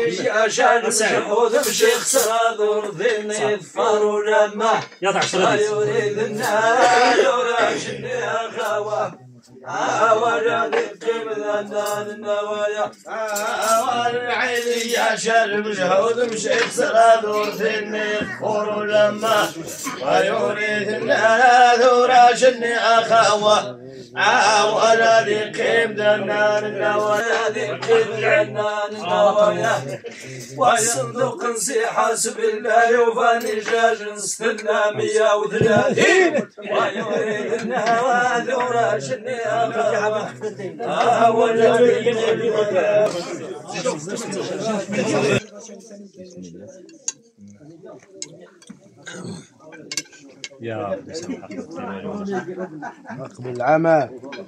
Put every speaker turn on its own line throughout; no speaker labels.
يا شان مشهود مشيخ سرادور ذني الفار ولما يريد النار وراشني أخوة وراني قيم ذنان النوايا والعين يا شان مشهود مشيخ سرادور ذني الفار ولما ويريد النار وراشني أخوة ولا ذيقيم ذنان النوايا ذيقيم ذنان النوايا والصندوق نسي حسب الله وفاني جاج نستنى 130 ويريد النوى ذورا شني ولا ذيقيم
يا
قبل العمى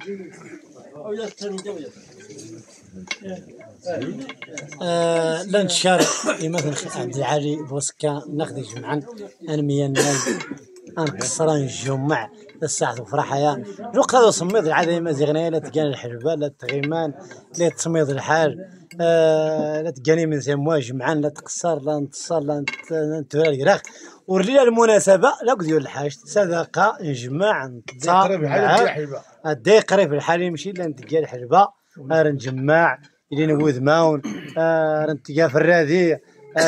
لنشار مثلا عبد العالي بوسكا ناخذ جمعا انميا انقصر نجمع الساعة فرحة الوقت هذا صميد العادة ما زغنايا لا تقاني الحربة لا تغيمان لا تصميد الحال لا تقاني من زموا جمعا لا تقصر لا نتصر لا نتورى القراق ورلينا المناسبة لا قديو الحاج صدقة نجمع نتصر الدي قريب الحال يمشي لا نتقى الحربة نجمع اللي نوذ ماون نتقى في الرادي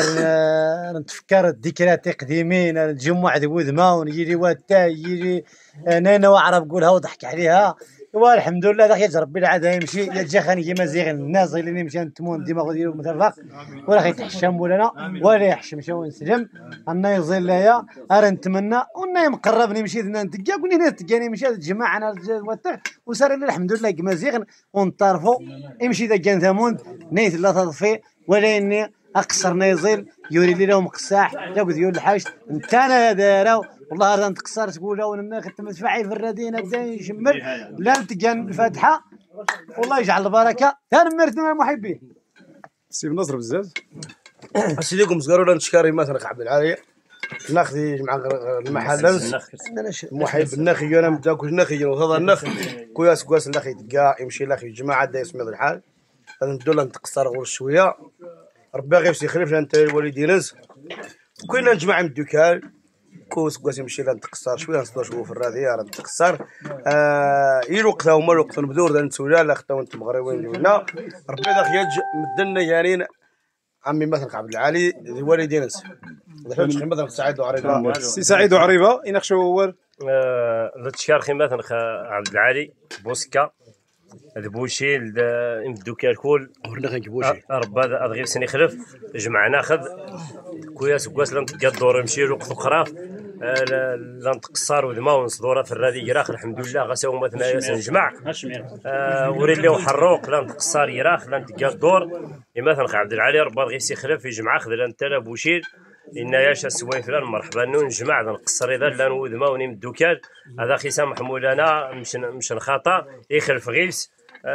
نتفكر الذكريات القديمين نجمع ذوذ ماون يجي واتاي يجي نانا وعرب قولها وضحك عليها والحمد لله ذاك ربي العاد يمشي يجي خاني كيما زيغ الناس اللي يمشي نتمون ديما ديالو متفق ولا يتحشم ولا ولا يحشم شو نسلم انا يظل ليا نتمنى ونا مقرب نمشي نتقا قلنا نتقاني مشى الجماعه انا وصار لي الحمد لله كيما زيغ ونطرفوا يمشي ذا كان ثمون نيت لا تضفي ولا اني اقصر نيزل يوري لي لهم قساح لا ديال الحاج انت انا داراو والله هذا انت قصر تقول وانا كنت مدفعي في الردينه بدا يشمل لا نتقان الفاتحه والله يجعل البركه ثاني مرتنا المحبين
سيف نصر بزاف
سيديكم صغاروا نشكاري مثلا عبد العالي ناخذ مع المحل محب النخي انا متاكل نخي وهذا النخ كواس النخي تلقى يمشي الاخي جماعه دا يسمي الحال ندول نتقصر غير شويه ربي غير يخلف لنا انت الوالدين ناس كنا نجمع من الدكان كوس كواس يمشي لنا نتقصر شويه نصدر شويه في الراديه راه نتقصر الوقت هما الوقت المبذور نتسولا لا خطاو انتم مغربيين ولا ربي ذاك يج مدنا يعني عمي مثلا عبد العالي الوالدين ناس مثلا سعيد وعريبه
سي سعيد وعريبه يناقشوا اول
التشارخي مثلا عبد العالي بوسكا البوشي الدوكا الكل
ورنا كنكبوشي
ربا هذا غير سني خلف جمع ناخذ كواس لا نتقى الدور نمشي الوقت الخراف لا نتقصر ودما ونصدورها في الرادي يراخ الحمد لله غساو مثلا نجمع وريليو حروق لا نتقصر يراخ لا نتقى الدور مثلا عبد العالي ربا غير سي خلف يجمع خذ لا انت لا بوشيل إن ياشا سوين فلان مرحبا نجمع نقصر إذا لا نوذ ما ونيم الدكان هذا خصام محمولانا مش نخاطا يخلف غيبس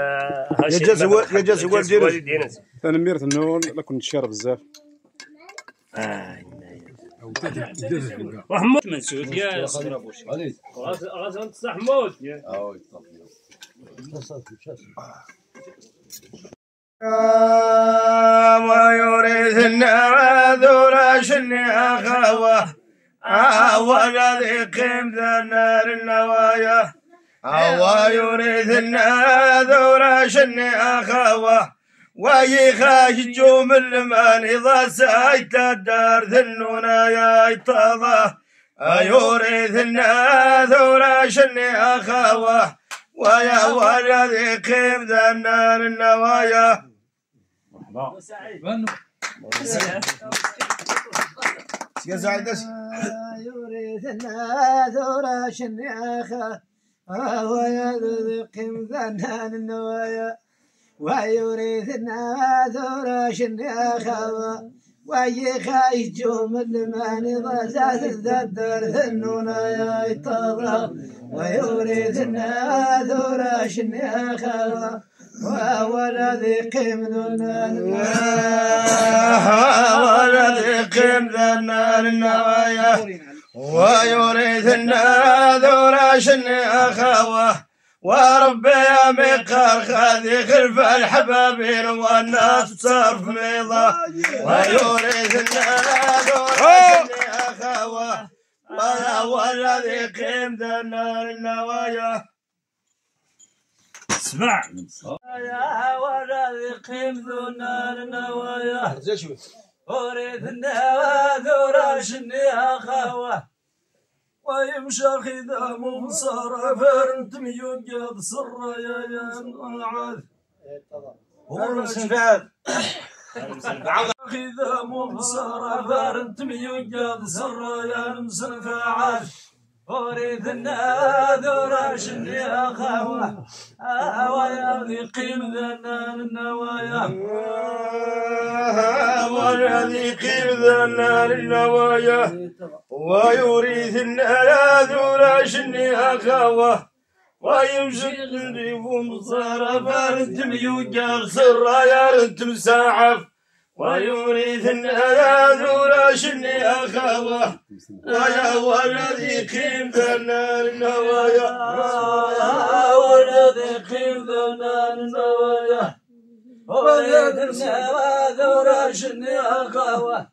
يجاز والدين
انا ميرت انه لا كنت شارب بزاف
محمود منسود يا غازي نتصح حمود
ويريد النذور شني أخوة والذي قيم ذا النار النوايا ويريد النذور شني أخوة ويخاجوا من المال إذا سايت الدار ذنونا يا يتضى يريد النذور شني أخوة ويا والذي قيم ذا النار النوايا
يا سعيد
يريد الناذور شنياخه ويذوق ذنان النوايا ويريد الناذور شنياخه ويخايجوا من الماني ضزاز الذدر ذنونا يا يتضى ويريد الناذور شنياخه والذي قيم ذا النوايا
ويريد الناذور شني أخوة وربي يا مقر خذي خلف الحبابين والناس صرف ميضة ويورث النار أخوه وهو الذي قيم ذا النار النوايا.
اسمع
يا والذي قيم ذا النار النوايا ورث النار وراشني أخوه ويمشى خدام مصرف انتم يوجد سر يا عاد ورشفاد خدام مصرف انتم يوجد سر يا مسنفعاد ورث الناذور عشني أخوه ويا ذي قيم ذنان النوايا ويا ذي قيم ذنان النوايا ويورث الناذور عشني أخوه ويمشي الريف مصرف انتم يوجد سر يا انتم ساعف ويورث الناذور عشني أخوه ويا والذي قيم ذا النار النوايا والذي قيم ذا النار النوايا ورث الناذور عشني أخوه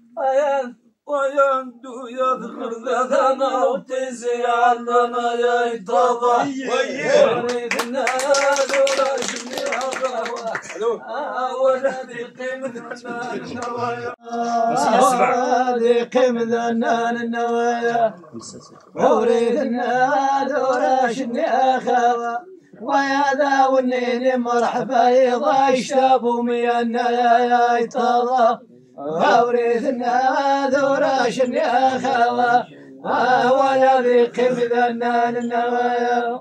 ويندو يذكر ذانا وتزي عندنا يا يترضى ورث الناذور عشني أخوه والذي قيم ذا النوايا والذي قيم ذا النوايا ورث الناذور عشني أخوه ويا ذا والنين مرحبا يضا يشتابوا ميانا يا يترضى ورث الناذور عشني أخوه والذي قيم ذا النوايا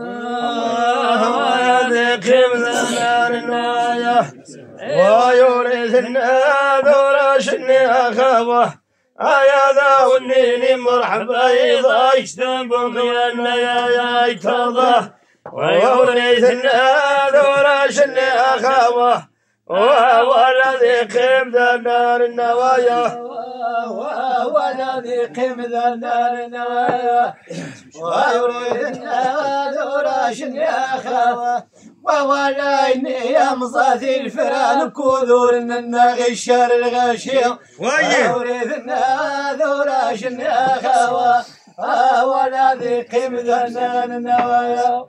والذي قيم ذا النوايا ويورث الناذور عشني أخوه يا ذا والنين مرحبا يضا يشتبوا ميانا يا يترضى ويورث الناذور عشني أخوه وهو الذي قيم ذا النار النوايا وهو الذي قيم ذا النار النوايا ويريد الناذور عشني أخوه ووليني يا مصاثي الفران كذور النغي الشر الغشيم ويريد الناذور عشني أخوه وهو الذي قيم ذا النار النوايا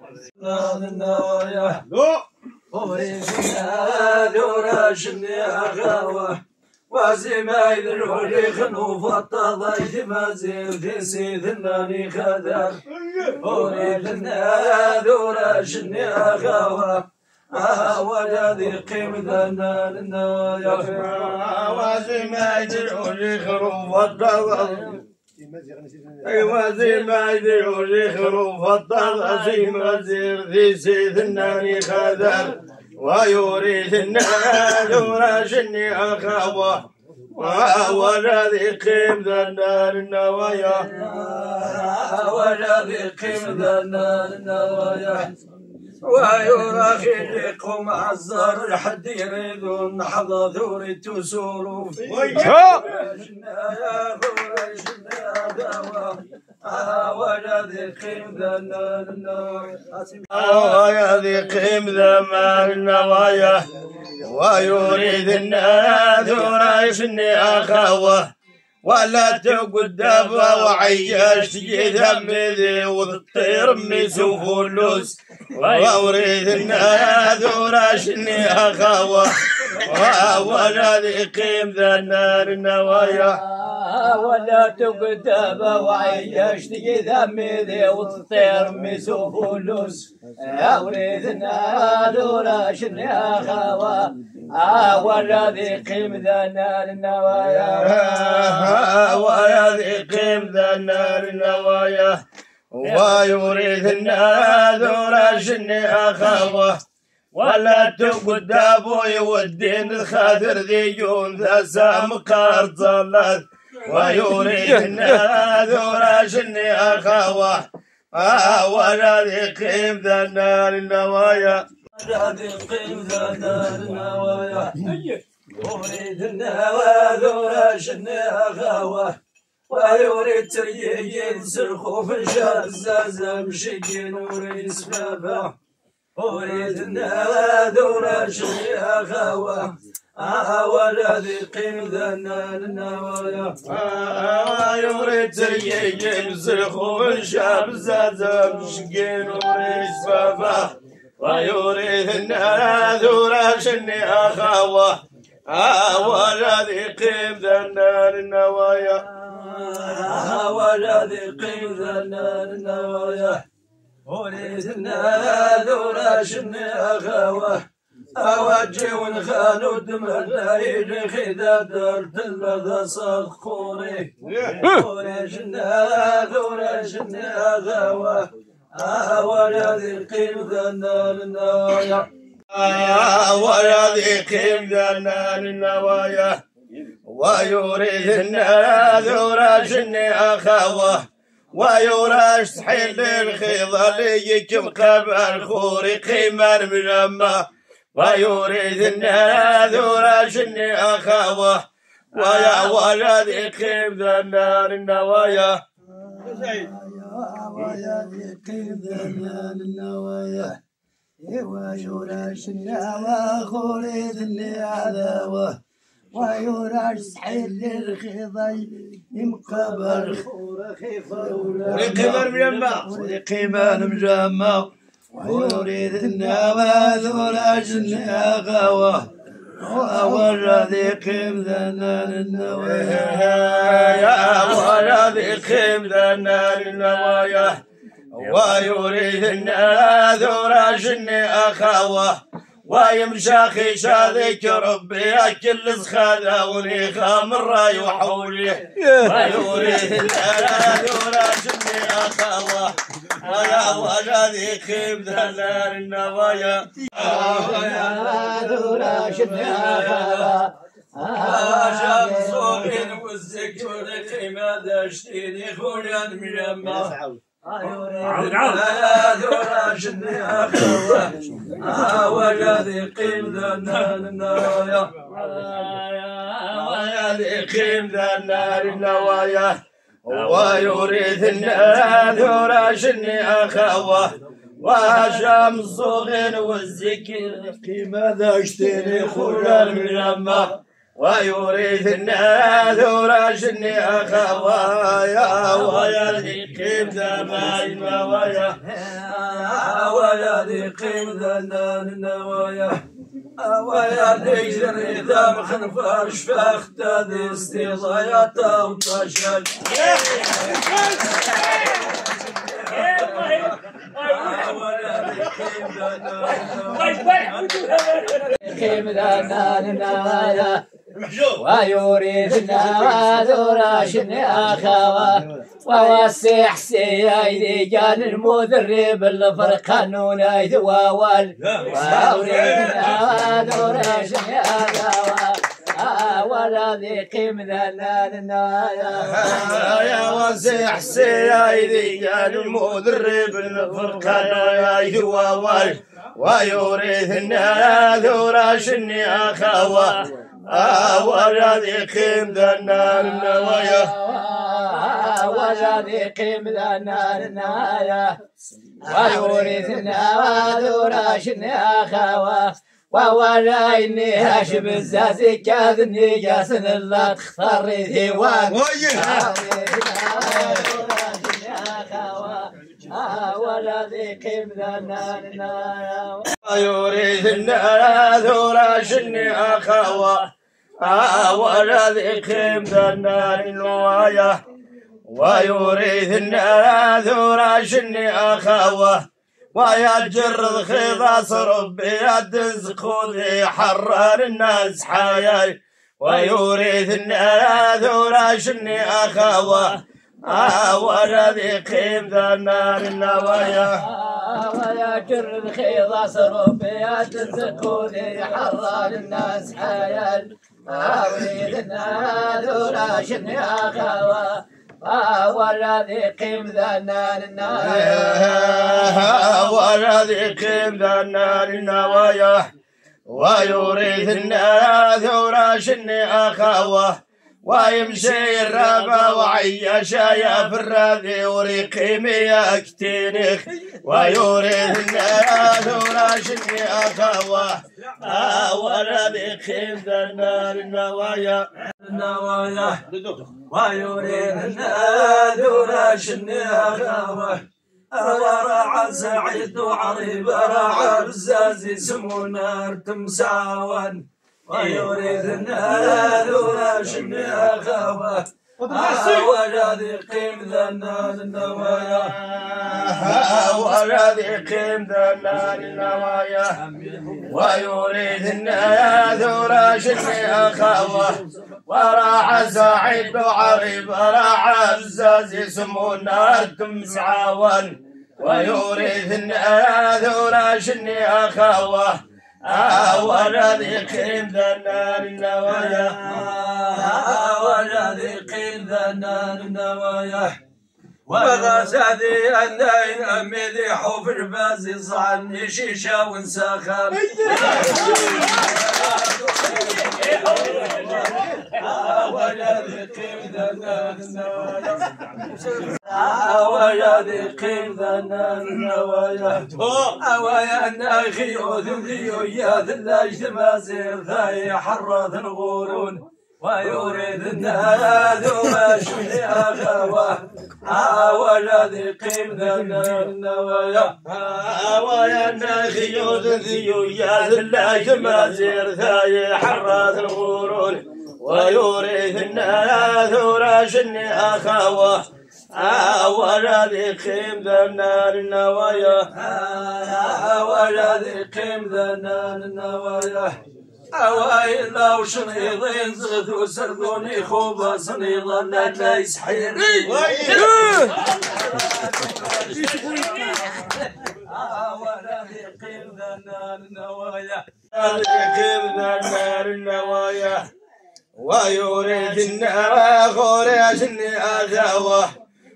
ورث الناذور عشني أخوه وزمايل الولي خنوف الطضيت ما زيد سيدناني خذر ورث الناذور عشني أخوه والذي قيم ذا النوايا وزمايل الولي خنوف الطضيت أيوة زي ما يديروا يخروا فضل زي ما زير ذي سيد الناني خذر ويورث الناذور عشني أخوه وهو الذي قيم ذا النار النوايا والذي قيم ذا النار النوايا ويراخي لكم عزر الحد يريدون حظ ثوري تسولوا والذي قيم ذا النوايا ويريد الناذور عشني أخوه ولا تقعد دابا وعيش يذمذي وتطير ميسو فلوس وورث الناذور عشني أخوه وهو الذي قيم ذا النار النوايا ولا تقعد دابا وعيش يذمذي وتطير ميسو فلوس وورث الناذور عشني أخوه والذي قيم ذا النار النوايا والذي قيم ذا النار النوايا ويورث الناذور عشني أخوه ولا تقعد أبوي والدين الخاثر ذيون ذا سامقار ظلت ويورث الناذور عشني أخوه والذي قيم ذا النار النوايا الذي قيم ذا النار النوايا ورث الناذور عشني أخوه ويوري تريين سرخو في الشازة مشيكين وريد سبابة وريد الناد وراشي أخوة والذي قيم ذنان النوايا ويوري تريين سرخو في الشازة مشيكين وريد سبابة ويوري الناد وراشي أخوة والذي قيم ذنان النوايا والذي قيم ذنان النوايا وليد الناد وراشني أخوة أوجه ونخانو دملايل خذا درت اللذا صخوري وليد الناد وراشني أخوة والذي قيم ذنان النوايا والذي قيم ذنان النوايا ويريد الناذ وراشني أخوه ويراش سحيل الخيضة ليكم قبل خوري قيمة مجمع ويريد الناذ وراشني أخوه ويا والذي قيم ذنان النوايا والذي قيم ذنان النوايا ويراشني أخوري ذني عذاوه ويراش سحيل الخضي مقبل ولقمر مجمع ولقمان مجمع ويريد النواذ وراجني أخوة والذي قيم ذنان النوايا والذي قيم ذنان النوايا ويريد النواذ وراجني أخوة ويمشاخي شاذك ربي كل زخاذة ونيخا من راي وحولي ويوريه الألال وراشني أخوة ويا والذي خيب ذلال النوايا ويا وراشني أخوة وشام صوبين والزكور قيمة داشتيني خوليان مجمع وراشني أخوة والذي قيم ذنان النوايا والذي قيم ذنان النوايا ويريد الناذ وراشني أخوة وهشام الصغير والزكر قيمة داشتيني خولان مجمع ويريد الناذ وراشني أخويا والذي قيم ذنان النوايا والذي قيم ذنان النوايا والذي جري ذا مخنفر شفاخ تادي استضايا وطشل قيم ذنان النوايا ويريد النواذ وراشني أخوة ووسع سيايدي جان المدرب الفرقان ونايد ووال ويريد النواذ وراشني أخوة والذي قيم ذنان النوايا يا وسع سيايدي جان المدرب الفرقان ونايد ووال ويريد النواذ وراشني أخوة والذي قيم ذنان النوايا والذي قيم ذنان النوايا ويورث النواذ وراشني أخوة وولا إني هاشم الزازي كاذني جاسن الله تختار ديوان والذي قيم ذنان النوايا ويورث النواذ وراشني أخوة والذي قيم ذنان النوايا ويريد الناذ وراشني أخوة ويجر خضاص ربي يدز خذي حرر الناس حياي ويريد الناذ وراشني أخوة والذي قيم ذنان النوايا ويجر الخضاص ربي يدز خذي حرر الناس حياي ويريد الناذ وراشني أخوة والذي قيم ذنان النوايا والذي قيم ذنان النوايا ويريد الناذ وراشني أخوة ويمشي الرابع وعيشا يا فراذي وريقيمي يا كتينيخ ويورث الناس وراشني أخوه ولدي خيم النار النوايا ويورث الناس وراشني أخوه ورع سعيد وعريب رع بزازي سمو نار تمساون ويورث النار وراشني أخوه ولدي قيم ذا النار النوايا ولدي قيم ذا النار النوايا ويورث النار وراشني أخوه وراح سعيد وعريب راح الزازي سمو النار تمسعون ويورث النار وراشني أخوه ولدي قيم ذا النار النوايا ولدي قيم ذا النار النوايا وغزادي الليل أميلي حوف البازي صعني شيشة ونساخر ولدي قيم ذا النار النوايا ولدي قيم ذا النار النوايا ويا ناخي وذليو يا ذلاج تمازير ذاي حرث الغورون ويورث النار واشني أخوه ولدي قيم ذا النار النوايا ويا ناخي وذليو يا ذلاج تمازير ذاي حرث الغورون ويورث النار وراشني أخوه ولدي قيم ذا النار النوايا ولدي قيم ذا النار النوايا أوائل وشنيضين زغثوا سردوني خوبا صنيضا لا يسحيرني ولدي قيم ذا النار النوايا قيم ذا النار النوايا ويورث النار غوريشني أخوه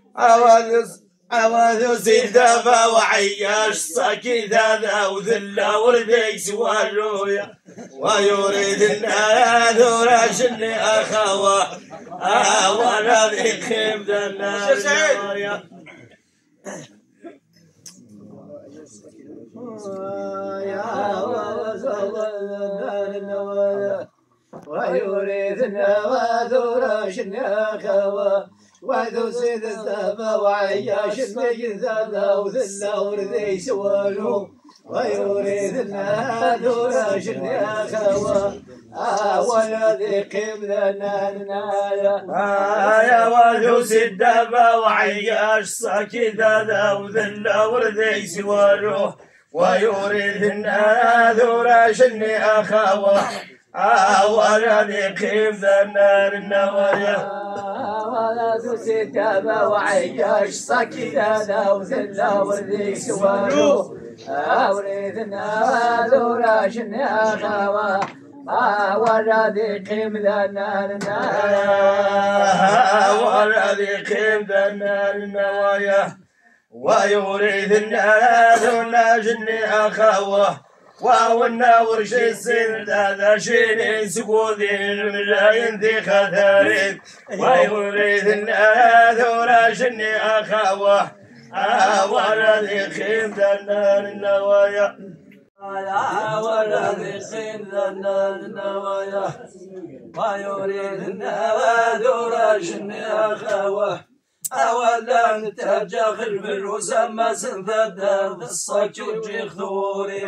أواذ سيدافا وعياش صاكي ذا وذلا ورديك سوارويا ويورث النار وراشني أخوه ولدي قيم ذا النار النوايا ويورث النار وراشني أخوه وذو سيد الذهب وعياش المجذذة وذلا وردي سوالو ويورث النار وراشني أخوه ولدي قيم ذا النار يا وذو سيد الذهب وعياش صاكي ذا وذلا وردي سوالو ويورث النار وراشني أخوه ولدي قيم ذا النار النوايا ولد ستابة وعياش صاكي ذا وذلا وردي سوالو ورث النار وراشني أخوه ولدي قيم ذا النار ولدي قيم ذا النار النوايا ويورث النار وناجني أخوه والنور شي السن هذا شيني سكوذين مجاين ذي خثارين ويورث النار وراشني أخوه ولدي قيم ذا النار النوايا ولدي قيم ذا النار النوايا ويورث النار وراشني أخوه أولا نتهجى خلف الوسامة سنفدر بالصك وجي خذوري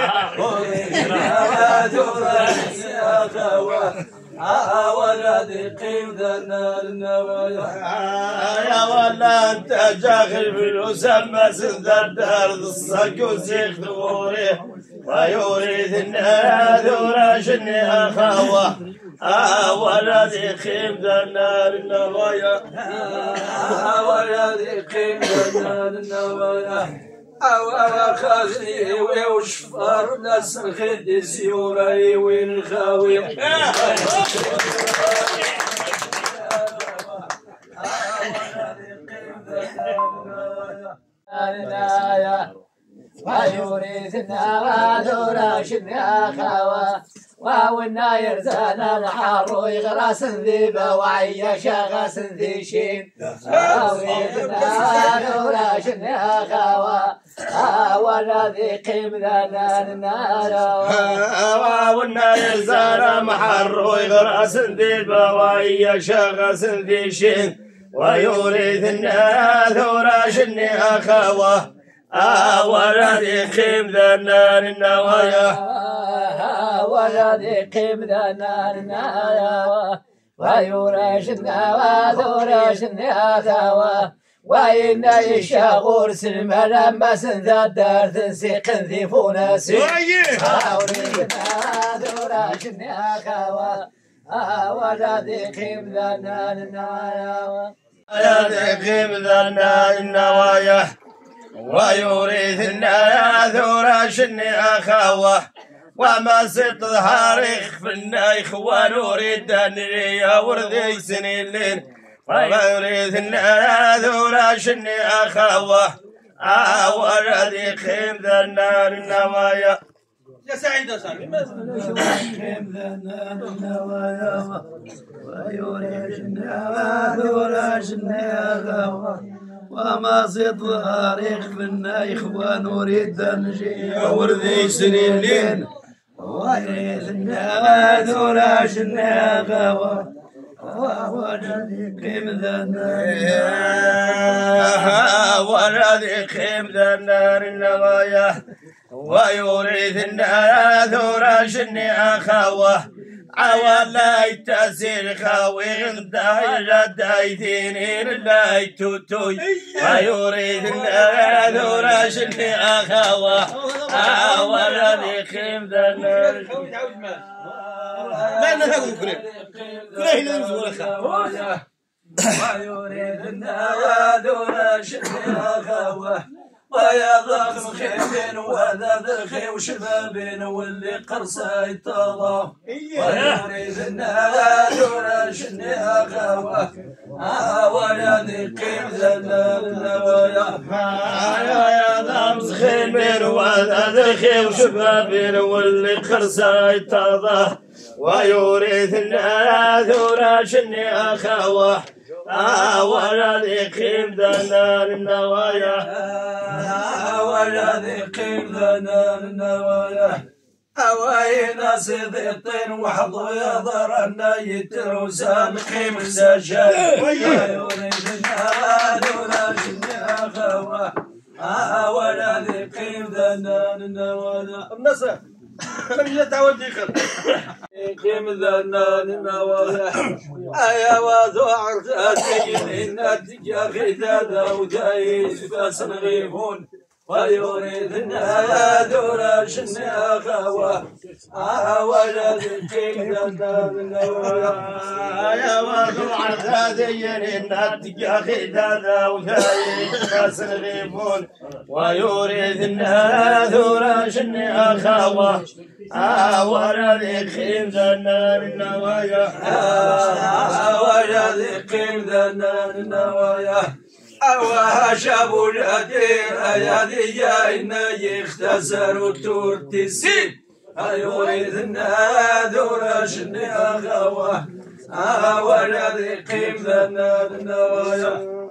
يا أخوة ولدي قيم ذا النار النوايا يا ولا نتهجى خلف الوسامة سنفدر بالصك وجي خذوري ويورث النار وراشني أخوة ولدي قيم ذا النار النوايا ولدي قيم ذا النار النوايا خازني وشفار ناس الخد سيوري وين الخاوي ويورث النار وراشني أخوه ونا يرزانا الحر يغراس ذيبه وعيا شغاس ذيشين ويدنا نوراش نخاوة ولا ذي قيم ذا النار
ونا يرزانا محر ويغراس ذيبه وعيا شغاس ذيشين ويورث الناس وراش أخاوة ولا ذي قيم ذا النوايا
ولا ذي قيم ذا النار ويورش النواة ورش النخاوة وإن يشاغور سلم لما سنذا الدار تنسيق ذيفونا سيق ويورش النواة ورش النخاوة ولا ذي قيم ذا النار
ولا ذي قيم ذا النوايا ويورث الناس ورش أخاوة وما ست ظهاريخ في النايخ ونريد أن ورثي سنين وما يريد الناس ورش أخاوة ولا ذي قيم ذا النوايا
يا سعيد يا سعيد قيم ذا النوايا ويورث الناس ورش أخاوة وما صيت ظهاريخ منا إخوان وريد نجي ورذي سنين ويريد الناس وراش الناقوة وجدي قيم ذا النار النوايا ويريد الناس وراش الناقوة عوالا يتسير خاوي غدا دايتين لا يتوتوي ويريد الناس وراش أخاوة ولا ذيقيم ذا النار
ما نفهم كله هنا نزول
ويريد الناس وراش أخاوة ويا ضخم خيمين وهذا ذرخي وشبابين واللي قرصه يطلع ويريد الناس وراش أخاوة ولا ذيقيم ذا النوايا
يا ضخم خيمين وهذا ذرخي وشبابين واللي قرصه يطلع ويريد الناس وراش أخاوة ولا ذيقيم ذا النوايا
ولا ذيقيم ذا النوايا أواينا صيد الطين وحظو يضر النايت وسامحي مسجل ويريد الناس ولا جني أخوة ولا ذيقيم ذا النوايا
النصر من يتعود يخل
قيم ذا النوايا أيا وذو عرتاتين النتيجة غدادا ودايس فاسن غيبون ويريد الناس وراش أخاوة ولا ذيقيم ذا النوايا
يا وذو عرتاتين النتيجة غدادا ودايس فاسن غيبون ويريد الناس وراش أخاوة ولا ذيقيم ذا النوايا
ولا ذيقيم ذا النوايا أوها شابو الأدير أيادي جاينا يختصر وتورتسين يريد الناس وراش أخاوة ولا ذيقيم ذا النوايا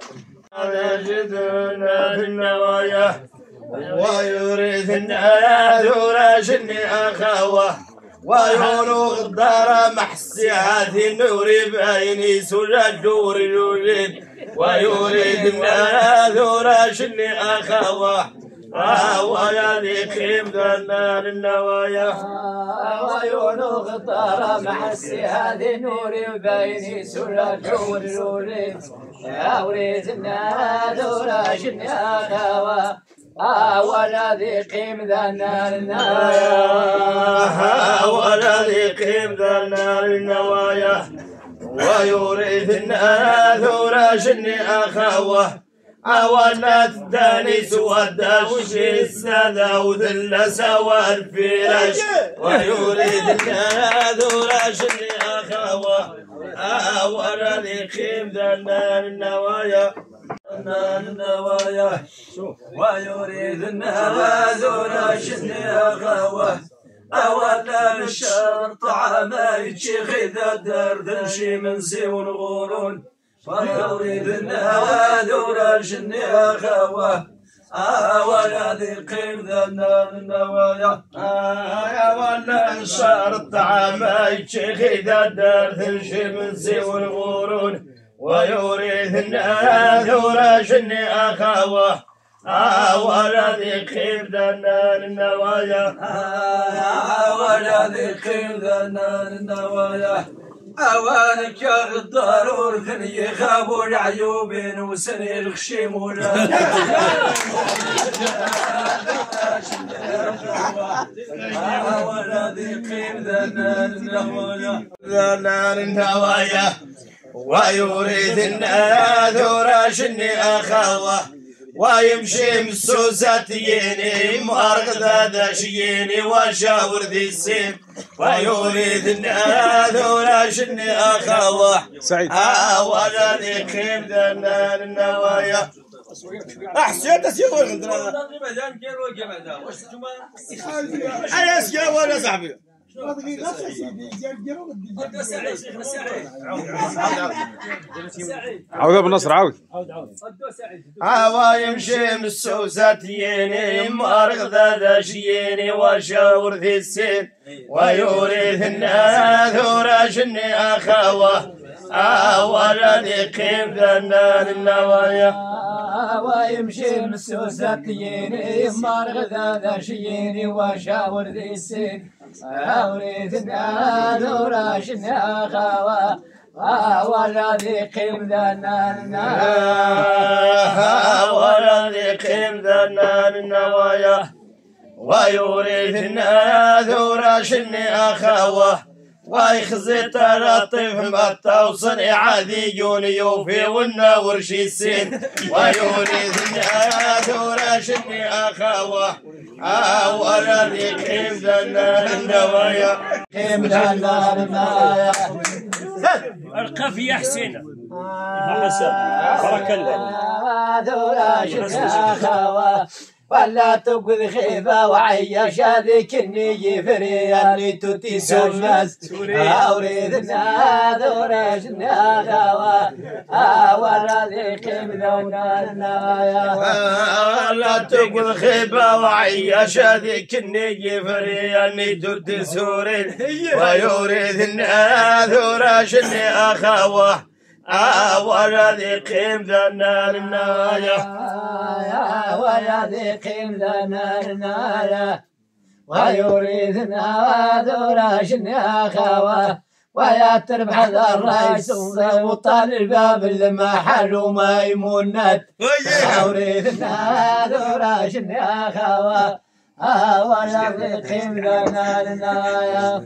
النوايا ويريد الناس وراش أخاوة ويونو غدارة محسي هذه نوري بعيني سجد ورجولين ويريد الناس وراش أخاوة ولا ذيقيم ذا النوايا
ويونو غدارة محسي هذه نوري بعيني سجد ورجولين وريد الناس وراش أخاوة ولا ذيقيم ذا النوايا
ولا ذيقيم ذا النوايا ويريد الناس وراش أخاوة ولا تداني سودا وشي السادة وذل سوى الفراش ويريد الناس وراش أخاوة ولا ذيقيم ذا النوايا
ويريد الناس وراش أخاوة أولا الشرط عمايد شيخي ذا درد شي من سيون غورون فيريد النهاد شني أخوه ولا ذيقين ذا النوايا ولا الشرط عمايد شيخي ذا درد شي من سيون غورون ويريد النهاد شني أخوه ولا ذيقين ذا النوايا ولا ذيقين ذا النوايا أوانك يا الضرور ثني خابوا العيوبين وسني الخشيم ولا ولا ذيقين ذا النوايا ويريد الناذور شني أخوه ويمشي مسوساتيني مارغ ذا شيني وشاور ذي السين ويريد الناذور شني أخوه ولا ذيقين ذا النوايا أحسن تسيور أنا أسيور يا صاحبي
عوض بالنصر عاود
يمشي مسوساتيني مارغ ذا شيني وشاور ذي السين ويريد الناذور شني أخوه ولا ذيقين ذا النوايا ويمشي مسوساتيني مارغ ذا شيني وشاور ذي السين أريد الناذور شني أخوه ولا ذيقين ذا ولا ذيقين ذا النوايا ويريد الناذور شني أخوه ويخزي لطيف ما توصل عادي يوفي والنور شي السين ويريد الناذور شني أخوه ولا ذيقين ذا النوايا قيم ذا النوايا
ارقى في حسين بارك الله
ذورا شني أخوه ولا تقذ خيبة وعيش هذيك النية فريالي توتي سمس أريد الناذور شني أخوه ولا ذيك النوايا ولا تقذ خيبة وعيش هذيك النية فريالي توتي سورين ويريد الناذور شني أخوه ولا ذيقين ذا النوايا ولا ذيقين ذا النوايا ويريد الناذور شني أخوه ويا تربح ذا الرئيس وطال الباب المحل وما يمونت ويريد الناذور شني أخوه ولا ذيقين ذا النوايا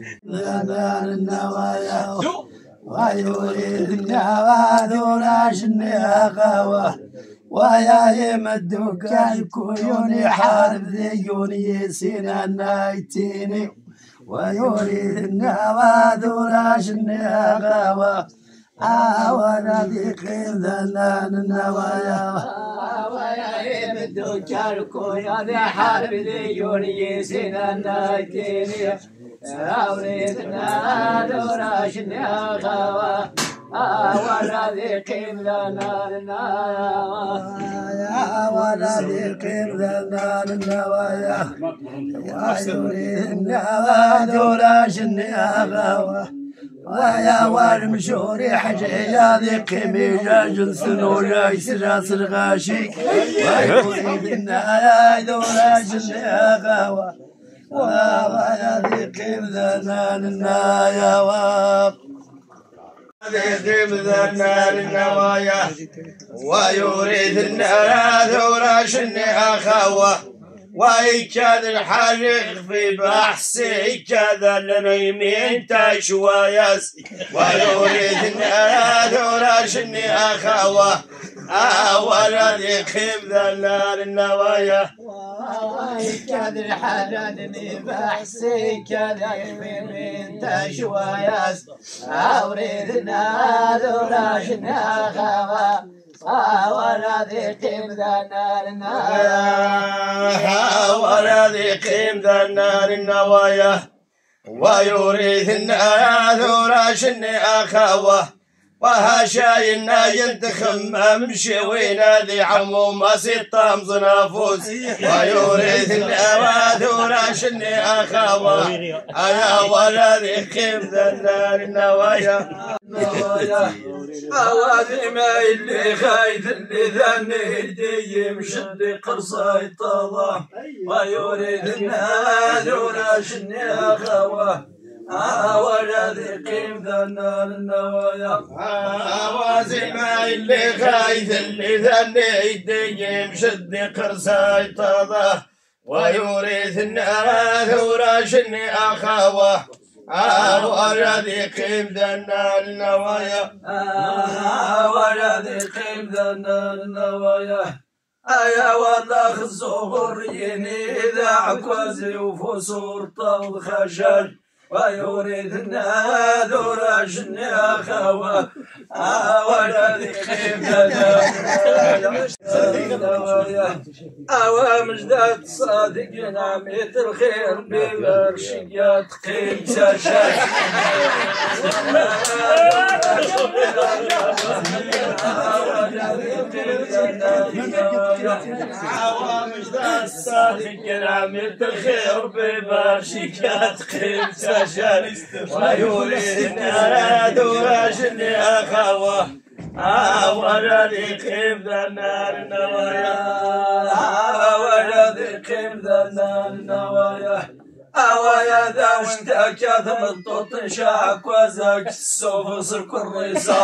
ويريد الناذور شني أخوه ويا يمدوك الكيون يحارب ذيون يسين النايتيني ويريد الناذور شني أخوه ولا ذيقين ذا النوايا ويا يمدوك الكيون يحارب ذيون يسين النايتيني أريد الناذور شني أخوه ولا ذيقين ذا ولا ذيقين ذا النوايا ويريد الناذور شني أخوه ويا والمشوري حجيا ذيق ميجاج سنولا يسراس الغاشي ويريد الناذور شني أخوه ولا ذيقين ذا النوايا ذيقين ذا النوايا ويريد الناذور شني أخوه ويكاد الحريق في بحثي كذا لنيمين تشوايس ويريد الناذور شني أخوه ولا ذيقين ذا النوايا ويكاد الحريق بحثي كذا لنيمين تشوايس أريد الناذور شني أخوه ولا ذيقين ذا النوايا ولا ذيقين ذا النوايا ويريد الناذور شني أخوه وهاشاينا ينتخم ممشي وينادي عموم ستة مزنافوس ويريد الناذور شني أخوه أنا ولدي خيم ذنان النوايا أوادي ما اللي خايف اللي ذني يدي مشد قرصاي طاضة ويريد الناذور شني أخوه ولدي قيم ذنان النوايا أوازي ما اللي خايف اللي ذني يدي مشد قرصاي طاضة ويريد الناذور شني أخوه ولدي قيم ذنان النوايا ولدي قيم ذنان النوايا يا والله الزهريني إذا عكوزي وفصول طول خشل ويريد الناذور شني أخوه ولدي قيم ذنان النوايا مجدات صادق نعمة الخير ببرشيات قيم ساشا مجدات صادق نعمة الخير ببرشيات قيم ساشا ويريد الناذور شني أخوه ولدي قيم ذنان النوايا ولدي قيم ذنان النوايا أويا ذا واشتكت من طوط شاك وزاك السوف صرك الريصة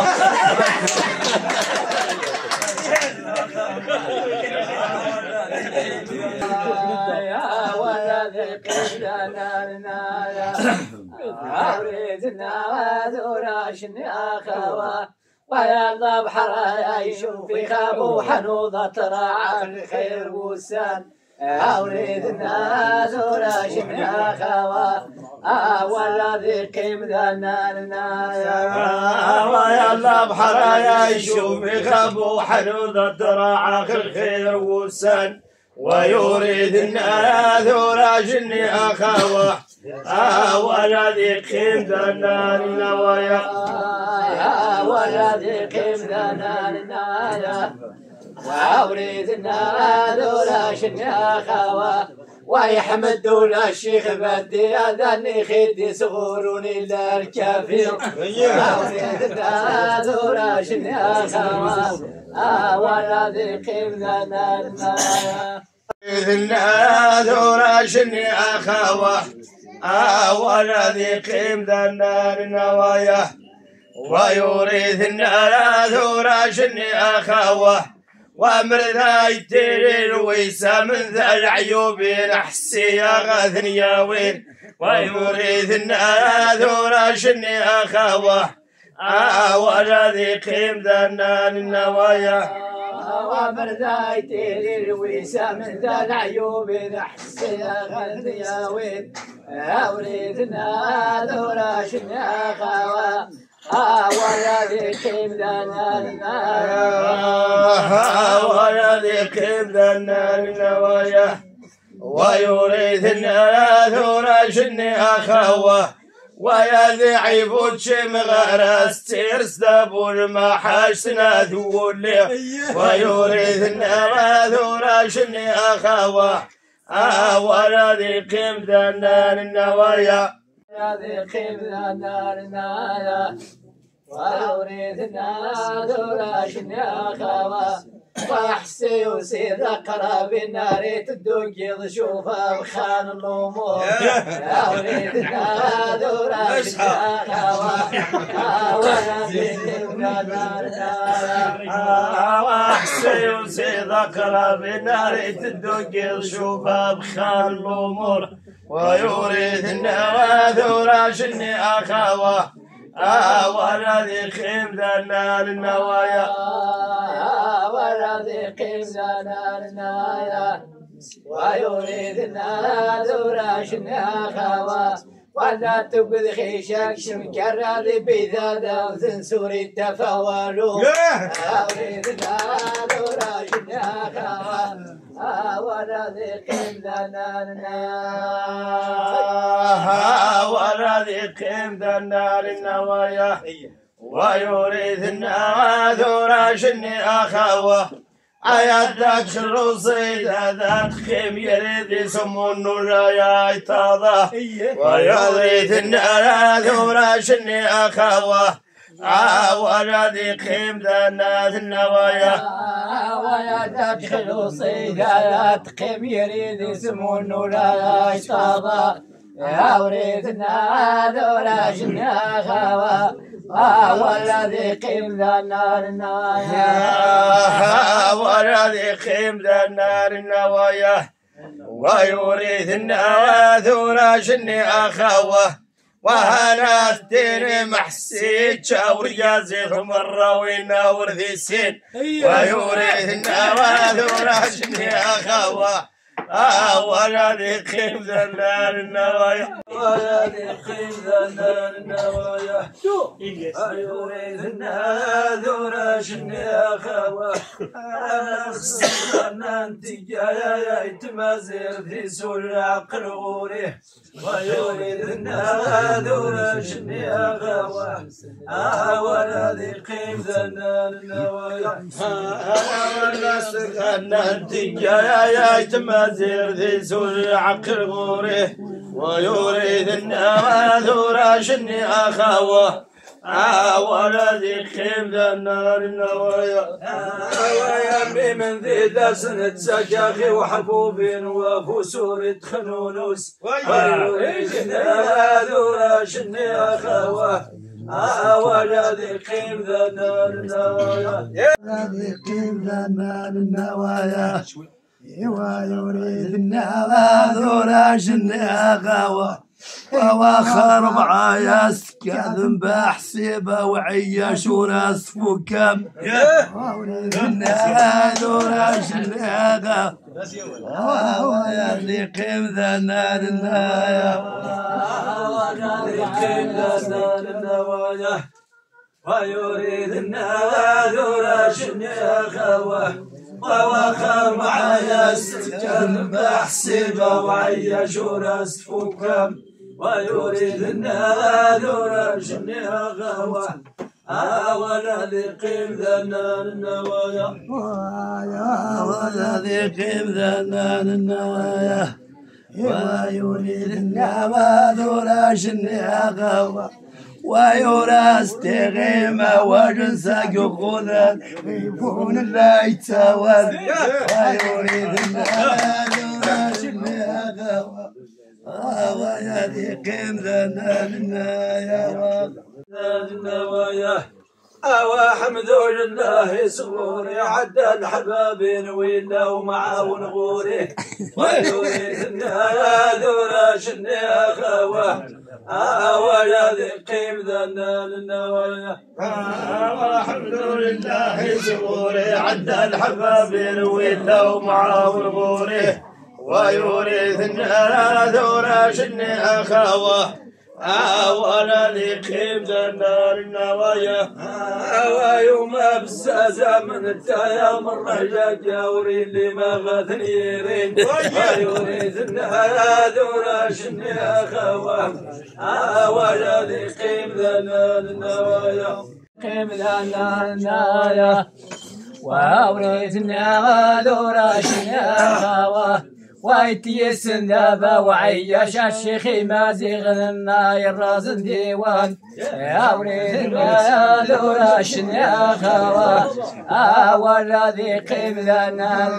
يا ولدي قيم ذنان النوايا أريد الناذور شني أخوه ويا الله بحر يشوف في خابو حنوضة تراعى الخير وسان أريد الناذور شني أخوه والذي قيم ذنان النايا ويا الله بحر يشوف في خابو حنوضة تراعى الخير وسان ويريد الناذور شني أخوه والذي قيم ذنان النوايا والذي قيم ذنان النوايا وأريد الناذور شني أخوه ويحمد دولا الشيخ بدي أذني خدي صغوروني إلا الكافر أريد الناذور شني أخوه والذي قيم ذنان النوايا الناذور شني أخوه والذي قيم ذنان النوايا ويريد الناذور شني أخوه وامر ذا يتيري الويسة من ذا العيوب نحسي يا غاثني يا وين ويريد الناذور شني أخوه والذي قيم ذنان النوايا وامر ذا يتيري الويسة من ذا العيوب نحسي يا غاثني يا وين أريد الناذور شني أخوه والذي قيم ذنان والذي قيم ذنان النوايا ويريد الناذور شني أخوه ويا عيبوت شم غرس تيرس دابول ما حاشنا ذولي ويريد الناذور شني أخوه والذي قيم ذنان النوايا الذي قيم ذنان النوايا وأريد الناذور شني أخوه وأحسي وسيد أقرب النار تدق يضشوفها بخان الأمور أريد الناذور شني أخوه والذي قيم ذنان النوايا وأحسي وسيد أقرب النار تدق يضشوفها بخان الأمور ويريد الناذور شني أخوه والذي قيم ذنان النوايا والذي قيم ذنان النوايا ويريد الناذور شني أخوه
ولا تقول خيشك شمكر هذه بذاذا وزنسوري التفاولو أريد النار وراجنا خوا ولا ذيقم لنا النار
ولا ذيقم لنا النوايا ويريد النار وراجني أخوه عيادك الرصيد هذا خيم يريد يسمون الرايا يتاضى ويريد النار وراشني أخوه ولا ذي خيم ذا النوايا
ويادك الرصيد هذا خيم يريد يسمون الرايا يتاضى وريد النار وراشني أخوه والذي قيم ذا النار النوايا
والذي قيم ذا النار النوايا ويريد النار وراشني أخوه وهنا الدين محسيد شاور يزيد مرة وينور ذي السين ويريد النار وراشني أخوه والذي قيم ذا النار النوايا والذي قيم ذا النار النوايا يريد النار وراشني أخوه أنا خصنا أنت يا يتمازر في سور عقل غوري ويريد النار وراشني أخوه والذي قيم ذا النار النوايا أنا خصنا أنت يا يتمازر ذي سور عقل غوري ويريد النار وراشني أخوه والذي قيم ذا النار النوايا ويا من ذي دسنة سجاخي وحبوبين وفسور خنونوس ويريد النار وراشني أخوه والذي قيم ذا النار النوايا
الذي قيم ذا النار النوايا ويريد النار وراشني أخوه وواخر بعايس كاذن بحسيبه وعيش وراس فكم ويريد النار وراشني أخوه والذي قيم ذا النار النوايا والذي قيم ذا النار النوايا ويريد النار وراشني أخوه ووخر معايا استجاب بحسيبه وعيش وراس فكم ويريد النار وراشني أخوه والذي قيم ذا النار النوايا والذي قيم ذا النار النوايا ويريد النار وراشني أخوه ويراس تغيمة وجنسك يقولا يكون لا يتساوى ويريد النار وراشني أخوه ويدي قيم ذا النوايا حمد لله صغوري عدى الحبابين ويلا ومعه ونغوري ويريد النار وراشني أخوه والذي قيم ذا النوايا الحمد لله صغوري عدى الحبابين ويلا ومعه ونغوري ويريد النار وراشني أخوه والذي قيم ذا النار النوايا ويوم بزازة من التايا مرة جاوري اللي ما غاثني يرين ويريد النار وراشني أخوه والذي قيم ذا النار النوايا قيم ذا النار النوايا وأوريد النار وراشني أخوه ويتيسن ذابا وعيش الشيخ مازيغ الناير رازن ديوان يا وليد وراشن يا خوا والذي قيم ذا النار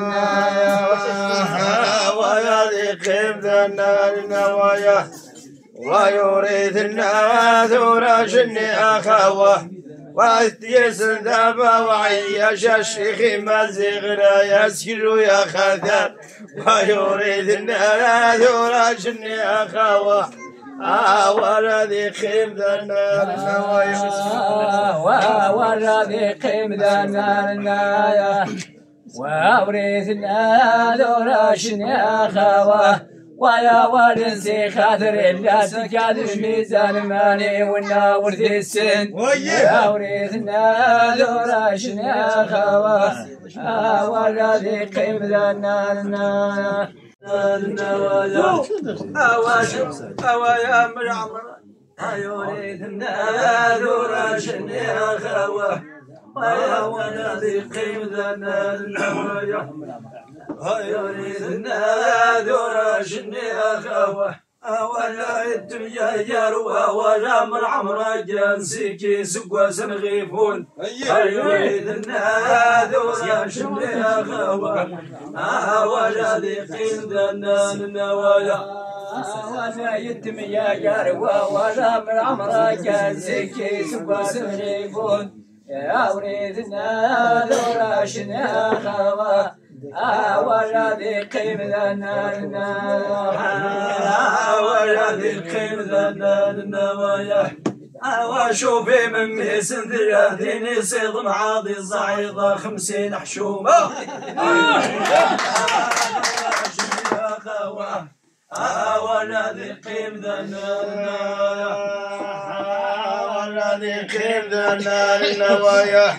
والذي قيم ذا النار النوايا ويريد النار وراشن يا خوا ويتيسن ذابا وعيش الشيخ مازيغ لا يسكر يا خذان ويريد النار وراشني أخوه والذي قيم ذا النار النوايا والذي قيم ذا النار النوايا وأوريث النار وراشني أخوه ويا ورثي خاطر لا تكاد ميزان ماني ونا ورثي السن يا ورثنا ذوراشنا يا خوا ولدي قيم ذننا
أوايا من عمر يريدنا ذوراشنا يا خوا ويا ولدي قيم ذننا يريدنا ذوراشنا يا خوا ولا الدنيا يروى ولا من عمره جنسيكي سقوا سنغيفون يريدنا ذوراشنا يا خوا ولا ذيقين ذننا النوايا
ولا يتم يا يروى ولا من عمره جنسيكي سقوا سنغيفون يا وريدنا ذوراشنا يا خوا والذي قيم ذننا
والذي قيم ذننا النوايا وشوفي من ميسن 30 صيد معاضي صعيدة 50 حشومة والذي قيم ذننا
والذي قيم ذننا النوايا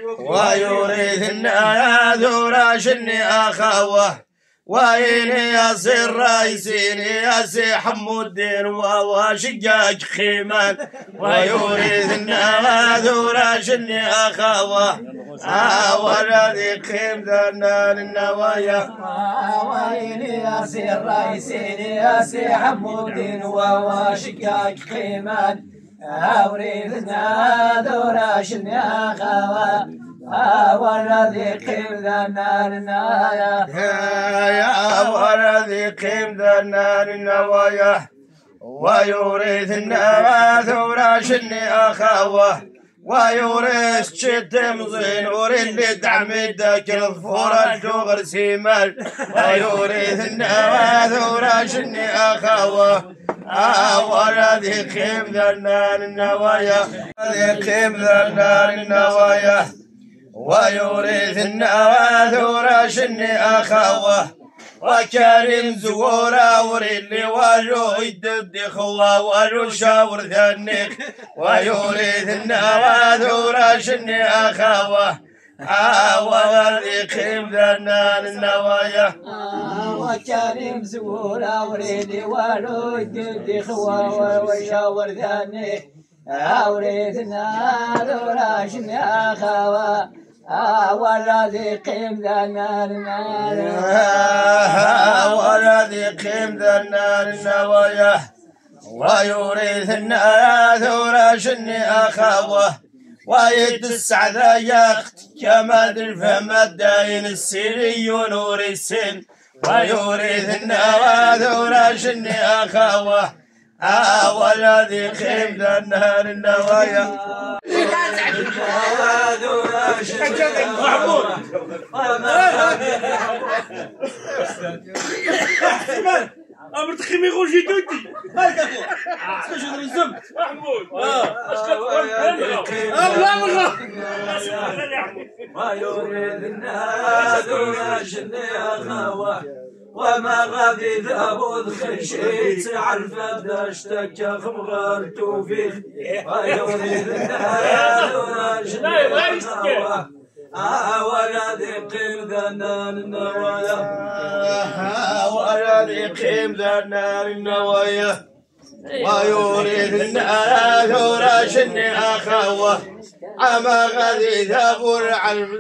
ويريدنا ذوراشني أخوه ويني يصير رئيسيني يسي حمود الدين وشقاق خيمان ويريدنا ذوراشني أخوه والذي قيم ذنان النوايا ويني يصير رئيسيني يسي حمود الدين وشقاق خيمان أورثنا ذوراشني أخوة والذي قيم ذننا يا والذي قيم ذننا النوايا ويورثنا ذوراشني أخوة ويورث شتم زين ورين لدعم يدك الظفور الدغر سيمال ويورثنا ذوراشني أخوة والذي قيم ذنان النوايا الذي قيم ذنان النوايا ويورثنا ذوراشني أخوة وكريم زورا وريلي والو يدد خوا والو شاور ذنك ويورثنا ذوراشني أخوة والذي قيم ذنان النوايا وكريم زورا وريلي والو يدد خوا وشاور ذنك أورثنا ذوراشني أخوة والذي قيم ذنان والذي قيم ذنان النوايا ويورثنا ذوراشني أخوة ويتسع ذا يخت كمد الفم داين السيري نور السن ويورثنا ذوراشني أخوة والذي قيم ذنان النوايا
محمود
امر تخيمي غوجي دوتي
هاك اخو شنو الزم
محمود
ما يريدنا ذوراشني أخوة وما غادي ذابود خشيت عرفت اشتكى خمغار توفيق ما يريدنا ذوراشني أخوة والذي قيم ذنان النوايا والذي قيم ذنان النوايا ويورثنا ذوراشني أخوة عما غادي ذابور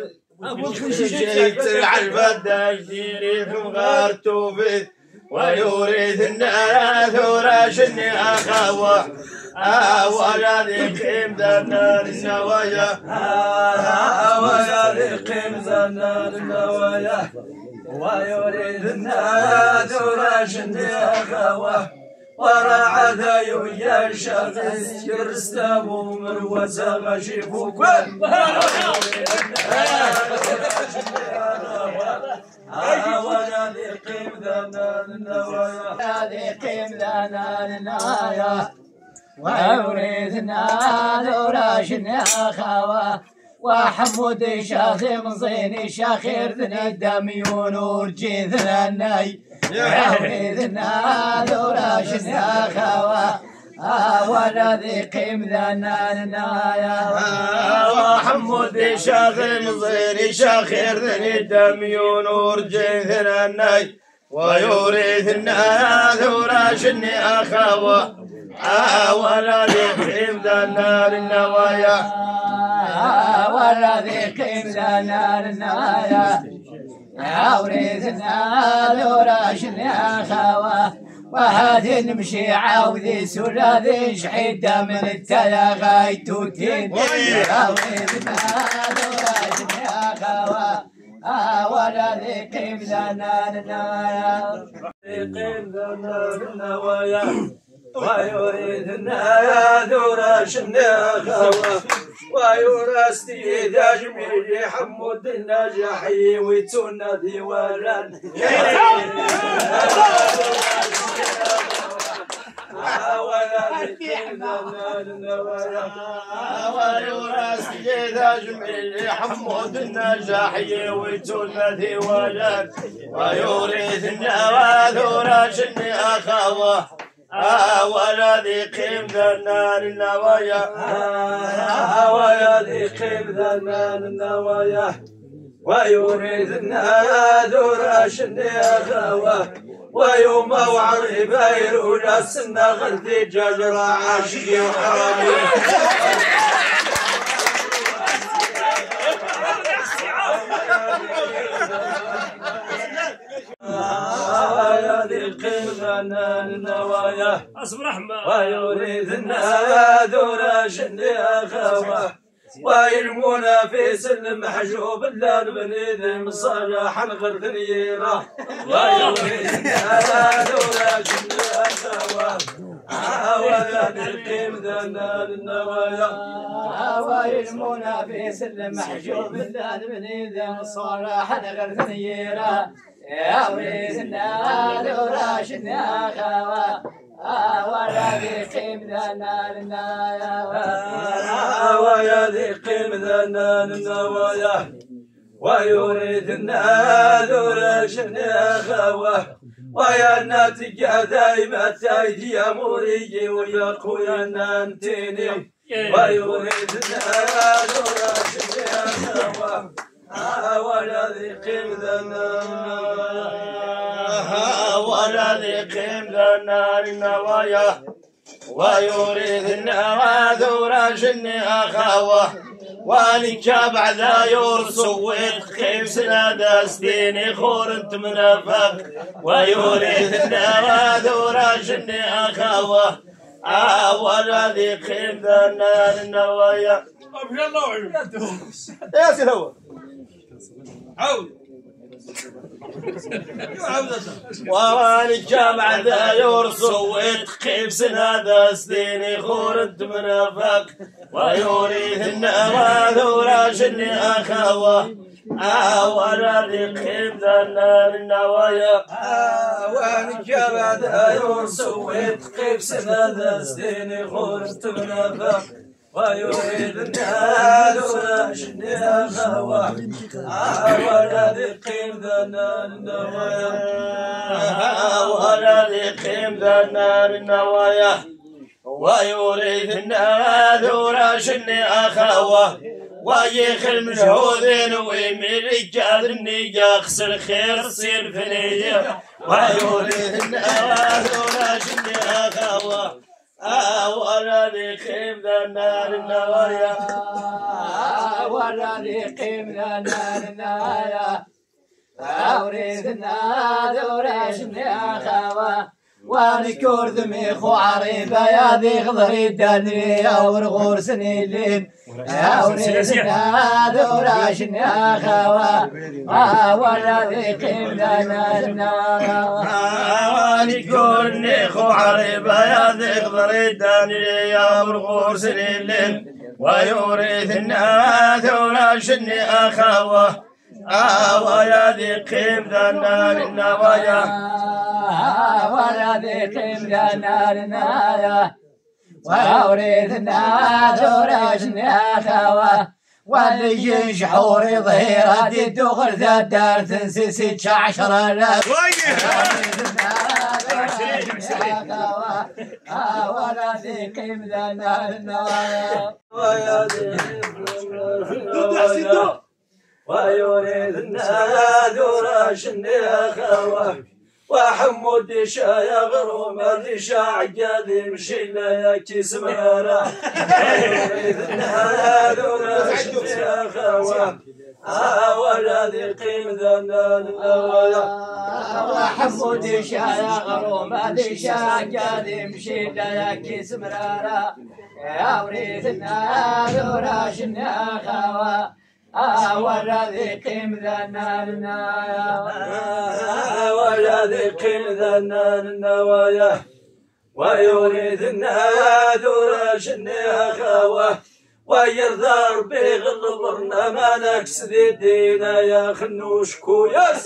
شيت العلبة داشتيري خمغار توفيق ويورثنا ذوراشني أخوة والذي قيم ذنان النوايا والذي قيم ذنان النوايا ويورثنا ذوراشني أخوة ورا ذايو يا شخص يرستمو مروزة غشيفو كل والذي قيم ذنان النوايا الذي قيم ذنان النوايا ويورثنا ذوراشني أخوة وحمود شاخم زيني شاخير ذني دميون ورجي ذناي
وريدنا ذورا شنيا خوا ولا ذي قيم ذنا النايا
وحمود شاخر مصيري شاخر ذني دمي ونور جيثر الناي ويورثنا ذورا شني أخوة ولا ذي قيم ذنا النوايا
ولا ذي قيم ذنا النايا وريثنا ذورا شني أخوة وهذه نمشي عاوذي سولا ذي شحيدة من التلاغاي توتين ويدنا دوراج يا خوا ولا ذي قيم لنا النايا
قيم لنا النوايا ويريدنا يا دوراج يا خوا ويرستي ذا جميل حمود النجاحي ويتونا ديوالان
ويراسي ذا جميل حمود النجاحي ويتونا ديوالان ويورث النوى ذورا شني أخوه ولا ذي قيم ذنان النوايا
ولا ذي قيم ذنان النوايا ويريدنا ذورا شني أخوه ويوم وعريبا يرونا السنة غلتي جاجرة عاشقي وحرامي يا ذي القيمة النوايا
اصبر احمد
ويريدنا ذورا شني أخوه ويرمونا في سلم محجوب لا نبني ذي مصالح غير ذنيرة ويريدنا ذورا شني أخوه ولا نقيم ذنا النوايا
ويرمونا في سلم محجوب لا نبني ذي مصالح غير ذنيرة يا وليدنا ذورا شني أخوه ولا ذي قيم ذنا النايا
ويا ذي قيم ذنا النوايا ويريدنا ذورا شني أخوه ويا ناتجا دايما تايدي أموري ويا خويا نانتيني ويريدنا ذورا شني أخوه ولا ذي قيم ذنا
ولا ذي قيم ذنا النوايا ويريد النوى ذورا شني أخوه وانك بعد يرسو ويتخيب سنادى سديني خور انت منافق ويريد النوى ذورا شني أخوه ولا ذي قيم ذنا النوايا يا سيدي هو عود وانك بعد يرسو ويتخيب سنادى سديني خور انت منافق ويريد النوى ذورا شني أخوه ولا ذي قيم ذنا النوايا
وانك بعد يرسو ويتخيب سنادى سديني خور انت منافق ويريد النادورة شني أخوه ولا ذي قيم ذنا النوايا
ولا ذي قيم ذنا النوايا ويريد النادورة شني أخوه ويخل مجهودين ويميل رجال النيجا خسر خير صير فنيه ويريد النادورة شني أخوه ولا ذي قيم ذنا النوايا
ولا ذي قيم ذنا النوايا أورثنا ذورا شني أخوه ونكور ذمي خو عريبة يا ذي غضري داني يا ورغور سنيلين أورثنا ذورا شني أخوه ولا ذي قيم ذنا النوايا
ونكور خو عريبة يا ذي غضري داني يا ورغور سنيلين ويورثنا ذورا شني أخوه ولا ذي قيم ذنا النوايا
ولا ذي قيم ذنا النوايا وأورثنا ذورا شني أخوه واللي ينجحور ظهير هادي الدخل ذا الدار تنسي 16,000 ولا ذيقيم ذا النوايا
ويريد النادور شني خوا وحمود شايا غروم الرشاع قاد يمشي لا يكيس مرا ويريد النادور شني خوا ولا ذيقيم ذا النوايا
وحمود شايا غروم الرشاع قاد يمشي لا يكيس مرا يا وريد النادور شني خوا ولا ذيقيم ذا
ولا ذيقيم ذا النوايا ويريد النادور شني خوا ويرضى ربي غلبرنا ما نكس ذي دينا يا خنوش كويس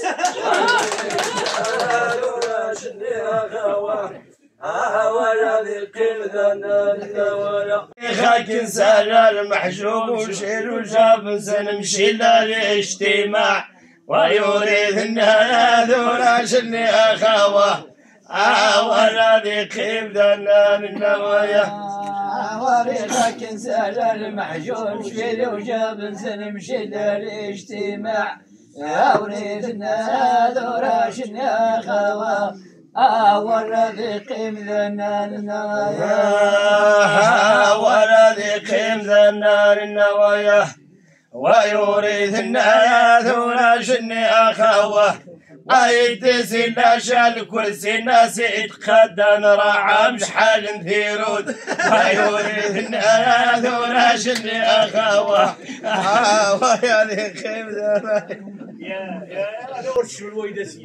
النادور شني خوا ولا ذيقيم ذا النوايا
خاك سال المحجوب وشيل وجاب سنمشي للاجتماع ويريد النادور شني أخوه ولا ذيقيم ذا النوايا
وريخك سال المحجوب شيل وجاب سنمشي للاجتماع وريد النادور شني أخوه ولا ذيقيم ذا النوايا
ولا ذيقيم ذا النوايا ويريد النادور شني أخوه يدسي لا شال كرسي ناس يتقدم راعى مشحال ثيرود ويريد النادور شني أخوه ويا ذيقيم ذا
يا وش الويدسي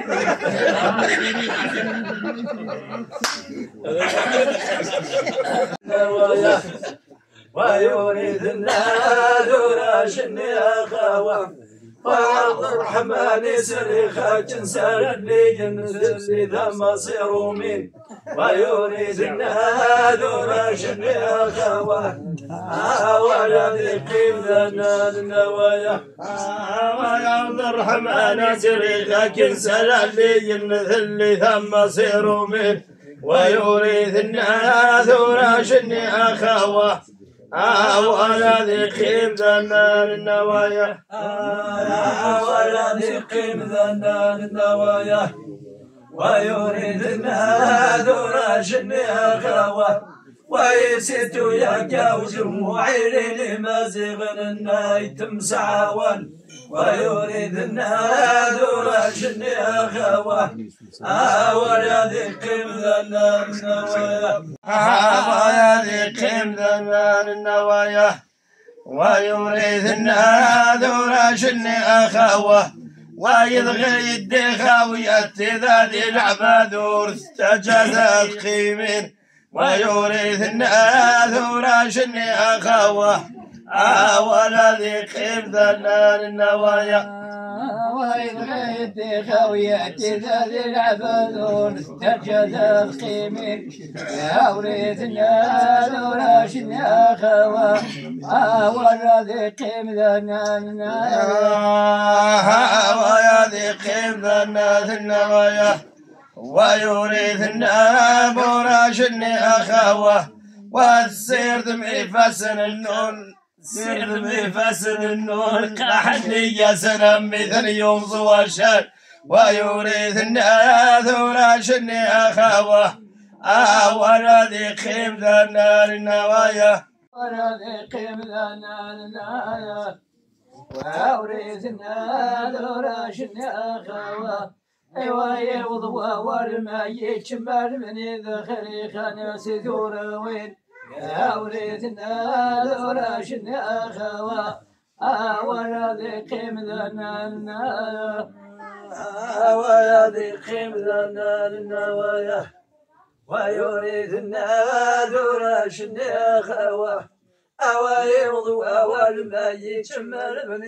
ويريد النادور شني أخوه وعبد الرحمن يسري جنسان اللي جنسي ذا مصير مين ويريد النادور شني أخوه ولا ذيقيم ذا النوايا
عبد الرحمن يسري جنسان اللي جنسي ذا مصير مين ويريد النادور شني أخوه ولا ذيقيم ذا النوايا
ولا ذيقيم ذا النوايا ويريد النادور شني أخوه ويسيت يا وجموعي لما زغن الناي تمسعوان ويريد النادور شني أخوه ولا ذيقيم ذا النوايا
ولا ذيقيم ذا النوايا ويريد النادور شني أخوه ويضغي الدخاوية ذات العبادور استجازت قيمين ويريد النادور شني أخوه ولا ذيقيم ذا النوايا
ويضغي الدخاوية ذات العبادور استجازت قيمين وريد النادور شني أخوه ولا ذيقيم ذا
ولا ذيقيم ذا النوايا ويريد النادور شني أخوه والسير دمعي فسن النون سير دمعي فسن النون قحني يا سلام مثل يوم صواشان ويريد النادور شني أخوه ولا ذيقيم ذا النوايا
ولا ذيقيم ذا النوايا وأوريد النادور شني أخوه أيوا يوضوا والما يتشمل من ذخري خناس ذوروين يا وريد النادور شني أخوه ولا ذيقيم ذا
ولا ذيقيم ذا النوايا ويريد النادور شني أخوه يوضوا والما يتشمل من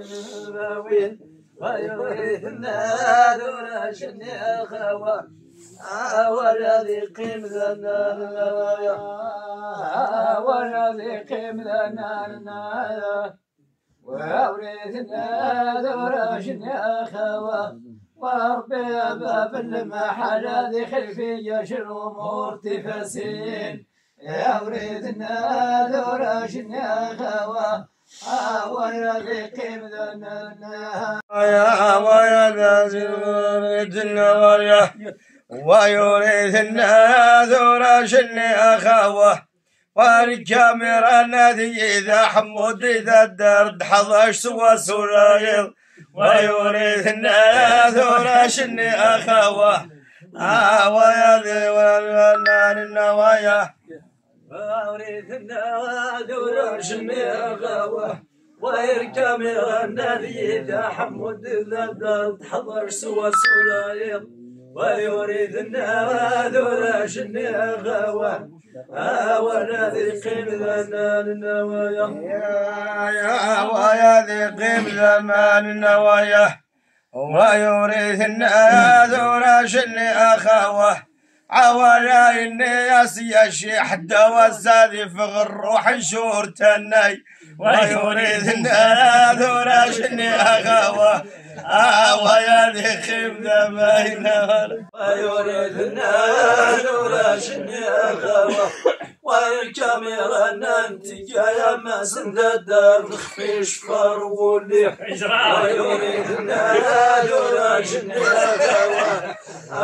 ذوروين ويريد النادور شني أخوه والذي قيم لنا النوايا
والذي قيم لنا النوايا وأورثنا ذراشنا خوا وربي باب المحل ذي خلفية الأمور تفسين أورثنا ذراشنا خوا والذي قيم لنا
يا ويذي النوايا ويورثنا ذراشنا خوا والكاميرا الذي إذا حمود إذا الدرد حضش سوى سرايل ويورثنا ذراشني أخوة ويذي والنار النوايا
ويورثنا ذراشني أخوة والكاميرا الذي إذا حمود إذا الدرد حضش سوى سرايل ويورثنا ذراشني أخوة والذي قيم لنا النوايا
يا ويذي قيم لنا النوايا ويورثنا ذراشني أخوة عوايا الناس يا شيح الدواسادي في الروح نشور تناي ويورثنا ذراشني أخوة ويذي قيم لنا النوايا
ويورثنا ذراشني أخوة والكاميرا ننتجا يا ما سند الدار نخفيش فرولي ويورثنا ذراشني أخوة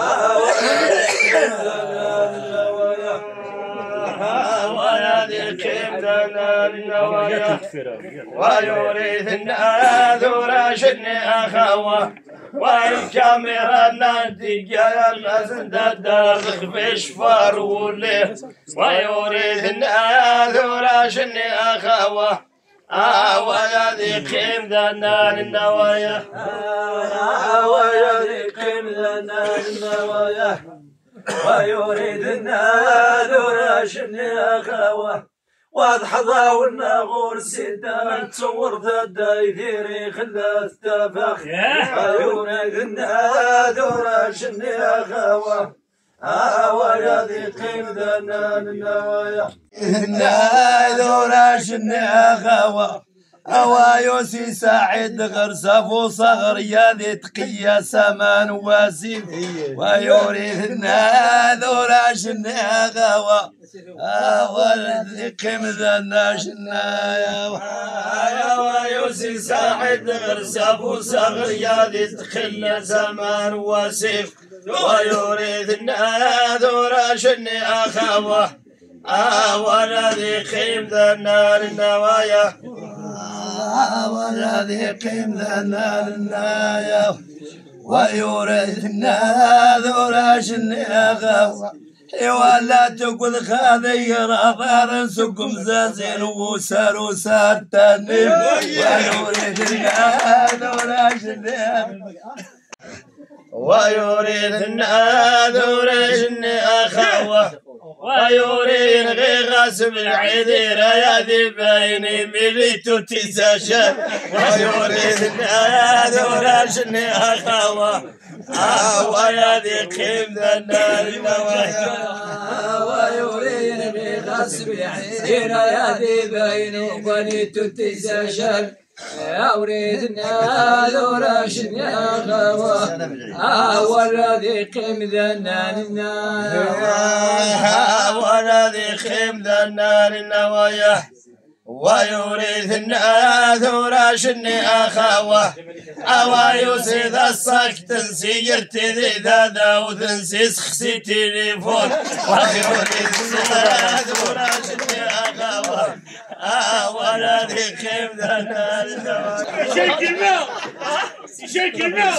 ويذي قيم لنا النوايا ويورثنا ذراشني أخوة والكاميرا ننتجا يا ما سند الدار نخفيش فرولي ويورثنا ذراشني أخوة ويذي قيم لنا النوايا
ويذي قيم لنا النوايا ويورثنا ذراشني أخوة واضحظا والنغور سيدا تصور ذا يديري خلاث تفاخ ويورثنا ذراشني أخوة ويذي قيم لنا النوايا
ذراشني أخوة أوايوسي سعيد غرسف وصغر يا ذي تقيا سمان واسيف ويورثنا ذراشني أخوة والذي قيم لنا شنايا أوايوسي سعيد غرسف وصغر يا ذي تقيا سمان واسيف ويورثنا ذراشني أخوة والذي قيم لنا النوايا والذي قيم لنا النوايا ويورثنا ذراشني أخوة ولا تقول خذير ضار سق مزازين وسار وسار تنم ويورثنا ذراشني ويورثنا ذراشني أخوة ويورين غير غاسب العذير يا ذي بيني مليتو تساشا ويورثنا ذراشني أخوة ويا ذي قيم لنا النوايا
ويورين غير غاسب العذير يا ذي بيني مليتو تساشا أورثنا ذراشني أخوة والذي قيم لنا النوايا
والذي قيم لنا النوايا ويورثنا ذراشني أخوة أوايوسي ذا الصك تنسي يرتدي ذا وتنسي سخسي تليفون ويورثنا ذراشني أخوة والذي قيم لنا النوايا
شكل الماء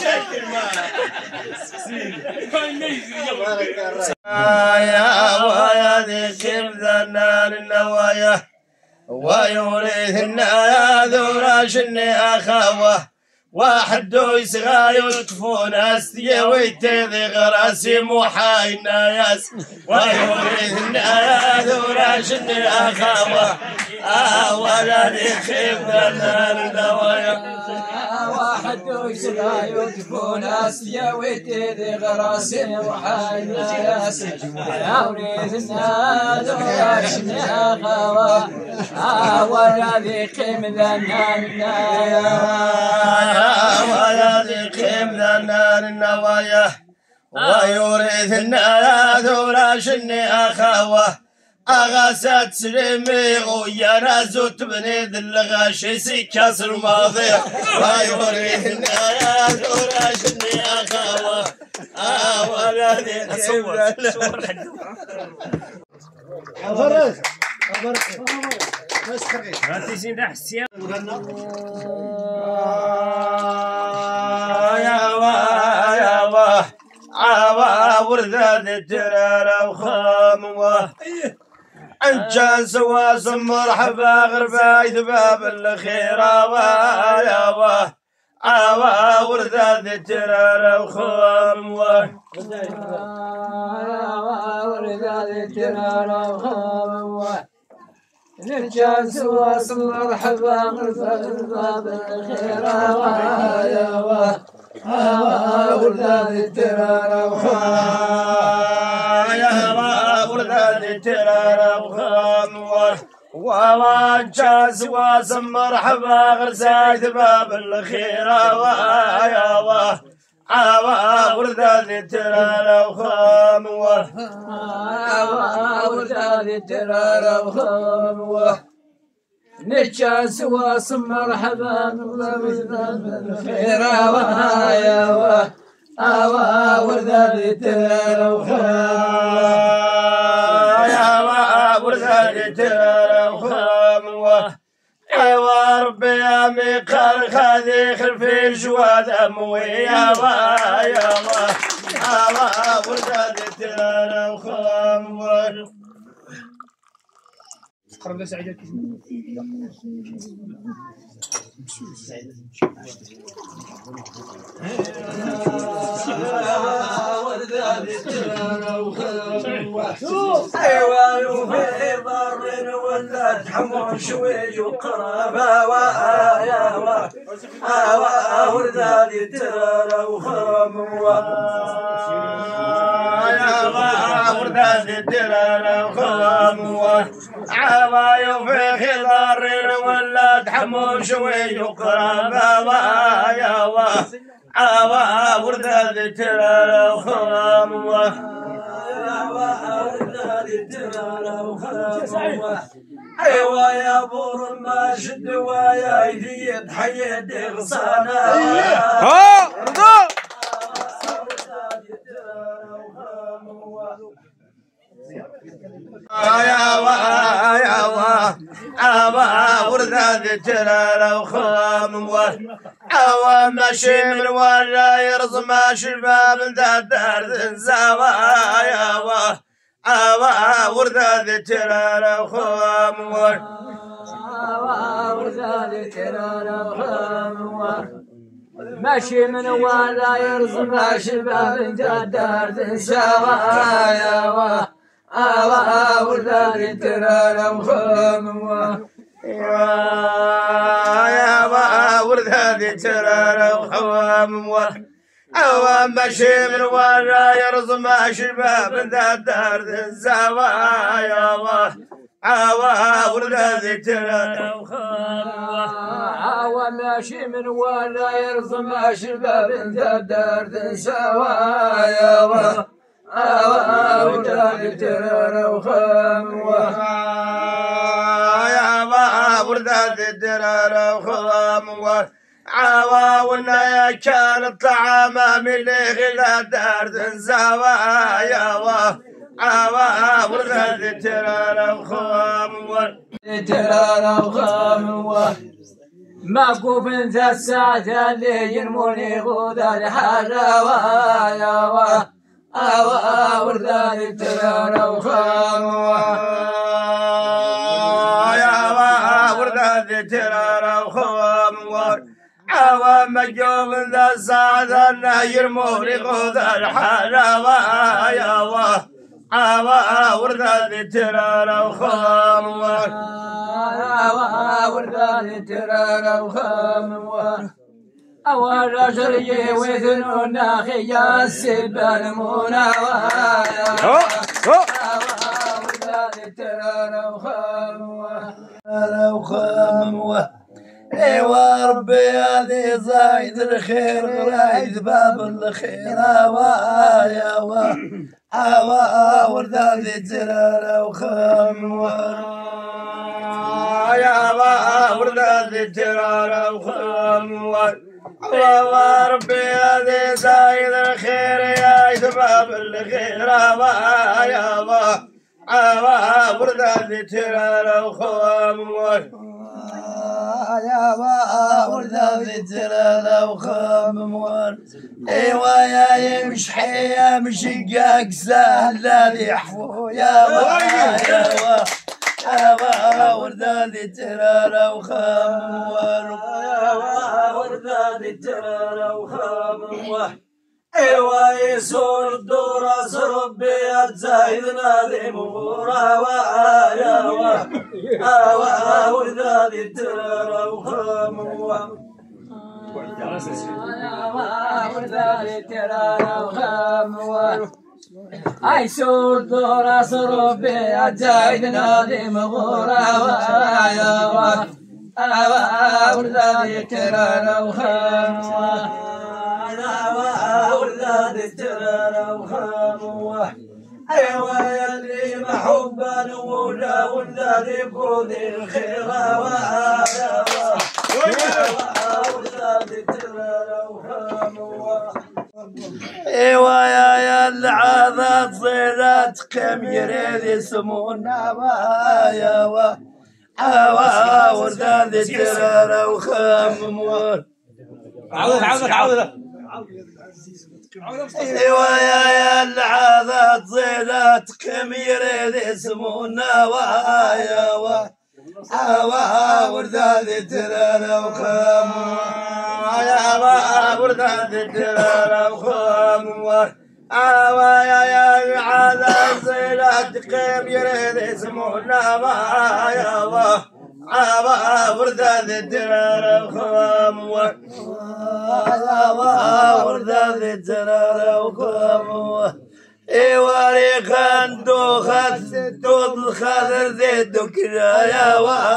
يا والذي قيم لنا النوايا ويورثنا ذراشني أخوة واحد يسغى يطفون أستي ويتذي غراسي محاينا ياس ويورثنا ذراشني أخوة والذي قيم لنا النوايا
حدوش لا يكون أسيا ويتي غراسي وحايل ياسي يا وريث الناس وراشني أخوا ولا ذيقم ذنان النوايا ويورث الناس وراشني أخوا أغاسات سلمي ويا نازوت بني ذل غاشي سكاس الماضي ويورث الناس وراشني أخوا ولا ذيقم عوا ورثاد الترارة وخاموه انجان سواس مرحبا غربايت باب الخيرة ويا عوا ورثاد الترارة وخاموه ورثاد الترارة وخاموه انجان سواس مرحبا غربايت باب الخيرة ويا ورثاد الترارة ورثاد الترارة وخاموه وجاز واسم مرحبا غرزايت باب الخيرة ويا ورثاد الترارة وخاموه ورثاد الترارة وخاموه نجاز واسم مرحبا بالخيرة ويا ورثاد الترارة ورثاد الترارة وخاموه يا ربي يا ميقار خذي خلفي الجواد اموي يا ورثاد الترارة وخاموه قرب سعيد حيوان وفي ضر ولا تحمر شوي وقرابة ورثاد الترارة وخاموه ورثاد الترارة وخاموه عوايو في خضار ولا تحمر شوي وقرابة ورثاد الترارة وخاموه ورثاد الترارة وخاموه ايوا يا بور ما شد ويا يدي حيد غصانه رضا ورثاد الترارة وخاموه ورثاد الترارة وخاموه ماشي من ولا يرزم ماشي الباب ذا دار الزوايا ورثاد الترارة وخاموه ورثاد الترارة وخاموه ماشي من ولا يرزم ماشي الباب ذا دار الزوايا ورثاد الترارة وخاموه ورثاد الترارة وخاموه ماشي من ولا يرزم ماشي الباب ذا دار الزوايا ورثاد الترارة وخاموه ماشي من ولا يرزم ماشي الباب ذا دار الزوايا ورثاد الترارة وخاموه ورثاد الترارة وخاموه والنايا كان الطعام من غلا دار الزوايا ورثاد الترارة وخاموه الترارة وخاموه معقوف ذا الساعة اللي ينموني غودا الحلاوة ورثاد الترارة وخاموه ورثاد الترارة وخاموه مجوب ذا الساعة اللي يرموني غودا الحلاوة ورثاد الترارة وخاموه ورثاد الترارة وخاموه
أول جري وذنونا خيا السبان مناوايا ايوا ربي هذه زايد الخير رايد باب الخير هوايا هوا وردادي ترى وخام يا وردادي ترى وخام ربي هذه زايد الخير رايد باب الخير هوايا وردادي ترى وخام يا وردادي ترى وخام ايوا يا يمشي يمشي قاق سهل لا يحفو يا وردادي ترى وخام وردادي ترى وخام ايوا يسور الدور ربي الزايد نادي مغورا يا وردادي ترى وخام وردادي ترى وخام اي سور دور ربي الزايد نادي مغورا يا وردادي ترى وخام وردادي ترى وخام ايوا يلي محبا ولا وردادي بودي الخير وردادي ترى وخام ايوا يا العاذات صيدات قم يريد يسمونا يا وردادي ترى وخام عوضك ايوا يا العاذات صيدات قم يريد يسمونا يا وردادي ترى وخام يا وردادي ترى وخام يا العاذات صيدات قم يريد يسمونا يا وردادي ترى وخام وردادي ترى وخام ايوا ريخان دوخات دوت الخضر زيد وكذا يا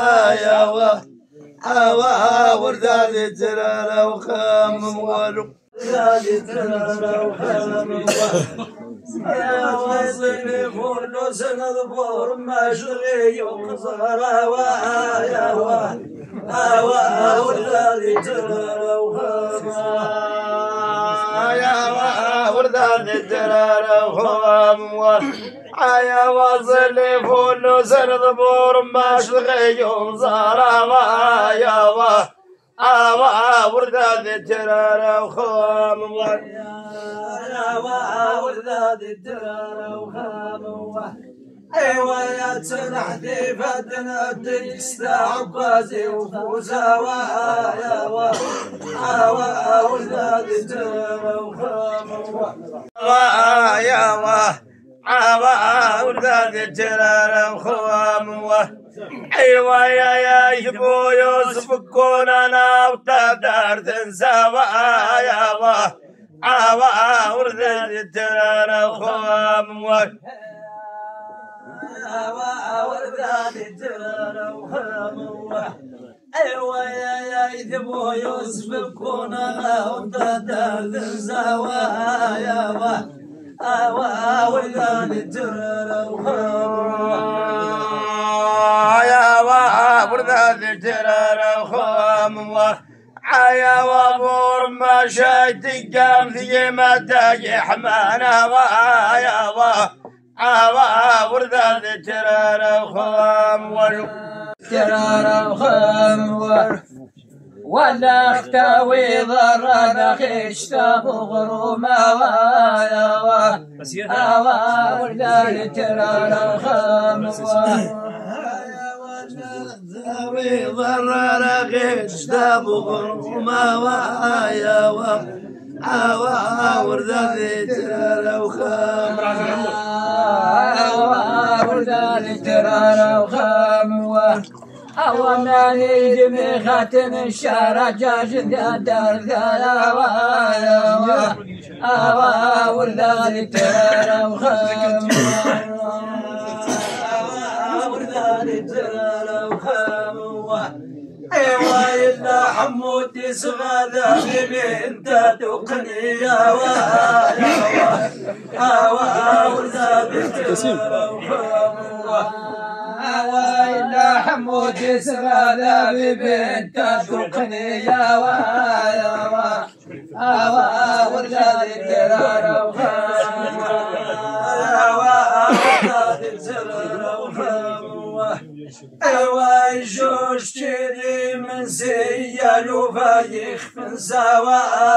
وردادي ترى وخام وردادي ترى وخام يا وصلي فولو سند بور مشغي وقصرا يا وردادي ترى وخام يا وردادي ترى وخام يا وصلي فولو سند بور مشغي وقصرا يا وردادي ترى وخام وردادي ترى وخام ايوا يا تنحدي فدنا تستعب غازي وفوزا يا وردادي ترى وخام يا وردادي ترى وخام ايوا يا يبو يوسف كون انا وتدار تنسى يا وردادي ترى وخام وردادي ترى وخام ايوا يا يبو يوسف كون انا وتدار تنسى يا وردادي ترى وخام يا وردادي ترى وخام يا وابور ما شايت قام في متى حمانا يا وردادي ترى وخام ترى وخام ولا اختوي ضرنا خشتا بغروما يا وردادي ترى وخام ضرر غيش بغرما يا وردادي ترى وخام وردادي ترى وخام أواني جميخات الشارع جاجد دار ثلاوة أوا ورداني ترى وخام
ورداني ترى وخام ايوا إلا حمودي صغادا بنت تقني يا ورداني ترى وخام
إلا حمودي صغادا بنت تقني يا ورداني ترى وخام
ايوا جوج تشري من سيال وفايخ من سوا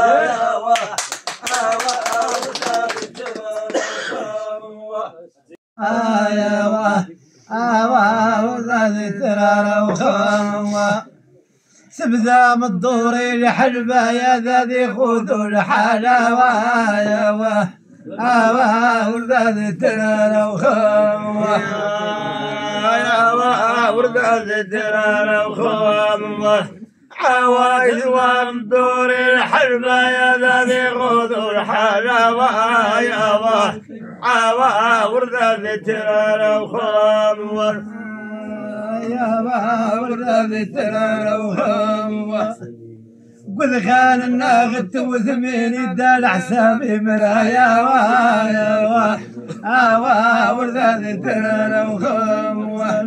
ورداني ترى وخام سبذا من الدوري لحلبة يا ذي خذوا الحلاوة ورداني ترى وخام
ورداني ترى وخام عوايد ومدور الحلبة يا ذي خذوا الحلاوة ورداني ترى وخام
ورداني ترى وخام قد خان الناغت وثميني دال حسابي مرايا ورداني ترى وخام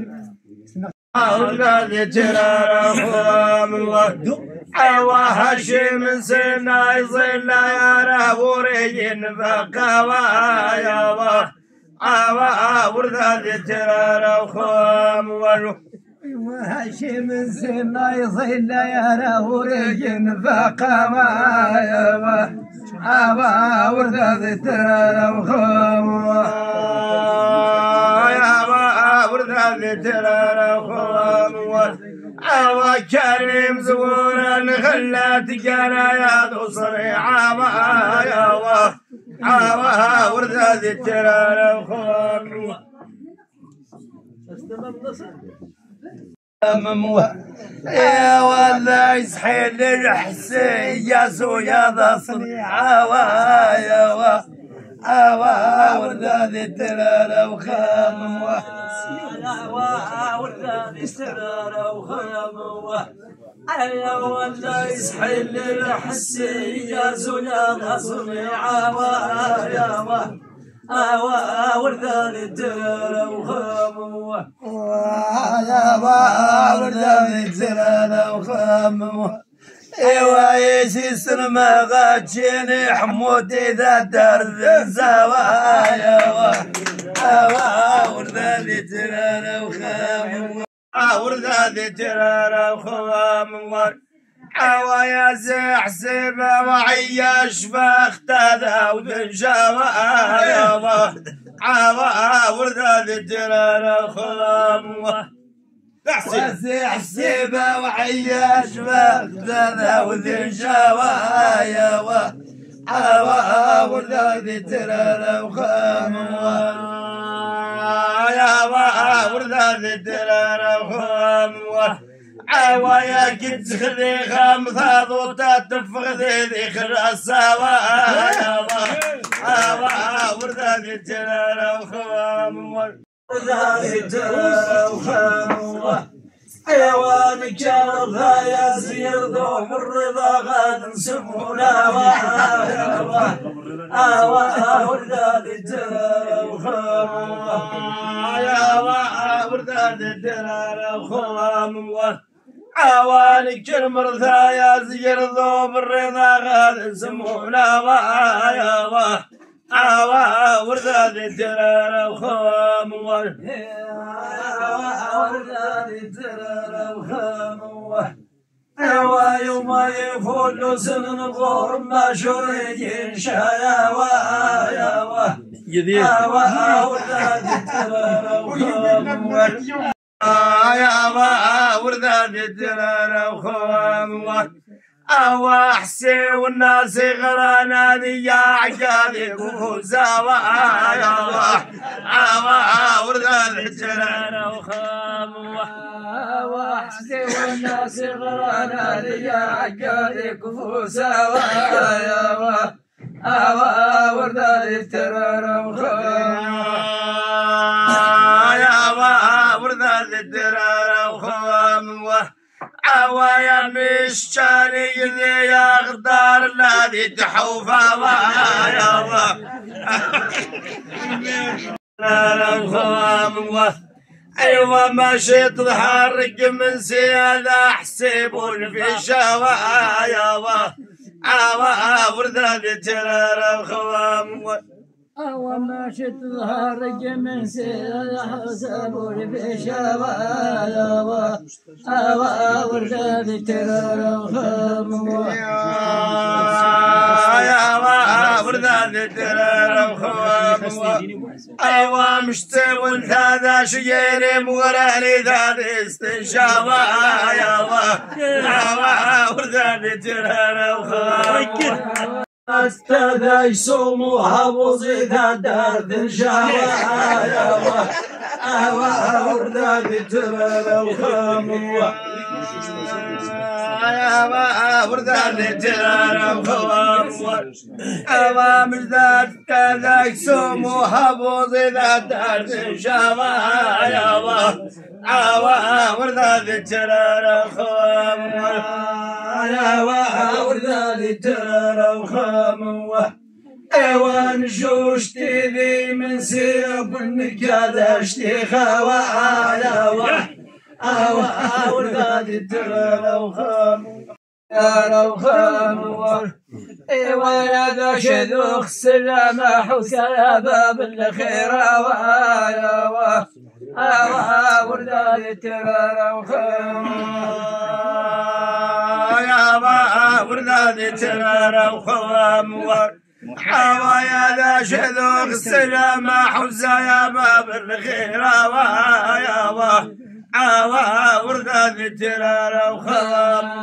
ورداني ترى وخام عوا هاشم من سنا يظل يا رهوري نفقا ورداني ترى وخام
هاشم من سنا يظل يا رهوري نفقا ورداني ترى وخام
ورداني ترى وخام عوا كريم زورا خلات جرايات وصري عوا ورداني ترى وخام
يا والله يسحيل الحسين يا زويا ذا صنيعة ورداني ترى وخام ورداني ترى وخام يا والله يسحيل الحسين يا زويا ذا صنيعة ورداني ترى وخام ورداني ترى وخام ايوا يسيسر ما غاتشيني حمودي ذا دار الزوايا ورداني ترى وخام
ورداني ترى وخام عوا يا حسيبه وعياش فاختذا وذنجاوة عوا ورداني ترى وخام
حسيبه وعياش فاختذا وذنجاوة ورداني ترى وخام
ورداني ترى وخام عوا يا كنت خذي خامثة ضوطة تفخذي ذي خراسة ورداني ترى وخام
ورداني ترى وخام حيوان كرثها يا زير ذوح الرضا غاد نسمونا ورداني ترى وخام
ورداني ترى وخام عوالك المرثى يا زير ذوب الرضا غاد نسمونا ورداني ترى وخام
ورداني ترى وخام يوم يفول سن الظهر ما شريين شايا ورداني ترى وخام
ورداني ترى وخام أوا حسي والناس غرانا يا عقالي قفوزا يا الله أوا ورد الجلال وخام أوا حسي والناس غرانا يا عقالي قفوزا يا الله أوا ورد الجلال وخام يا الله ورد الجلال وخام عوايا مشاني يا غدار الذي تحوفا يا الله ايوا ماشي تضحرق من سيادة حسيبون في شوا يا الله عوا ورداد ترى خوام
أول ما شد ظهر من سيد حسبوني في شوايا ورداد ترى الخام
يا ورداد ترى الخام أيوا مشتوى هذا شيري مغراني ذات استنشاوا يا ورداد ترى الخام
استاذ يسوموها بوزيدها دار ذنشاوة يا ورداد ترى الخام
يا ورداد ترى الخام يا مجداد كذا يسوموها بوزيدها دار ذنشاوة يا ورداد ترى الخام
يا ورداد ترى الخام ايوان جوشتي ذي من سيب النكاد اشتيخا يا ورداد ترى الخام يا الخام ايوا يا ذا شذوخ السلامة حسن باب الخير يا ورداد ترى الخام
يا ورداد ترى الخام حوايا ذا شذوخ السلامة حسن يا باب الخير يا ورداد ترى الخام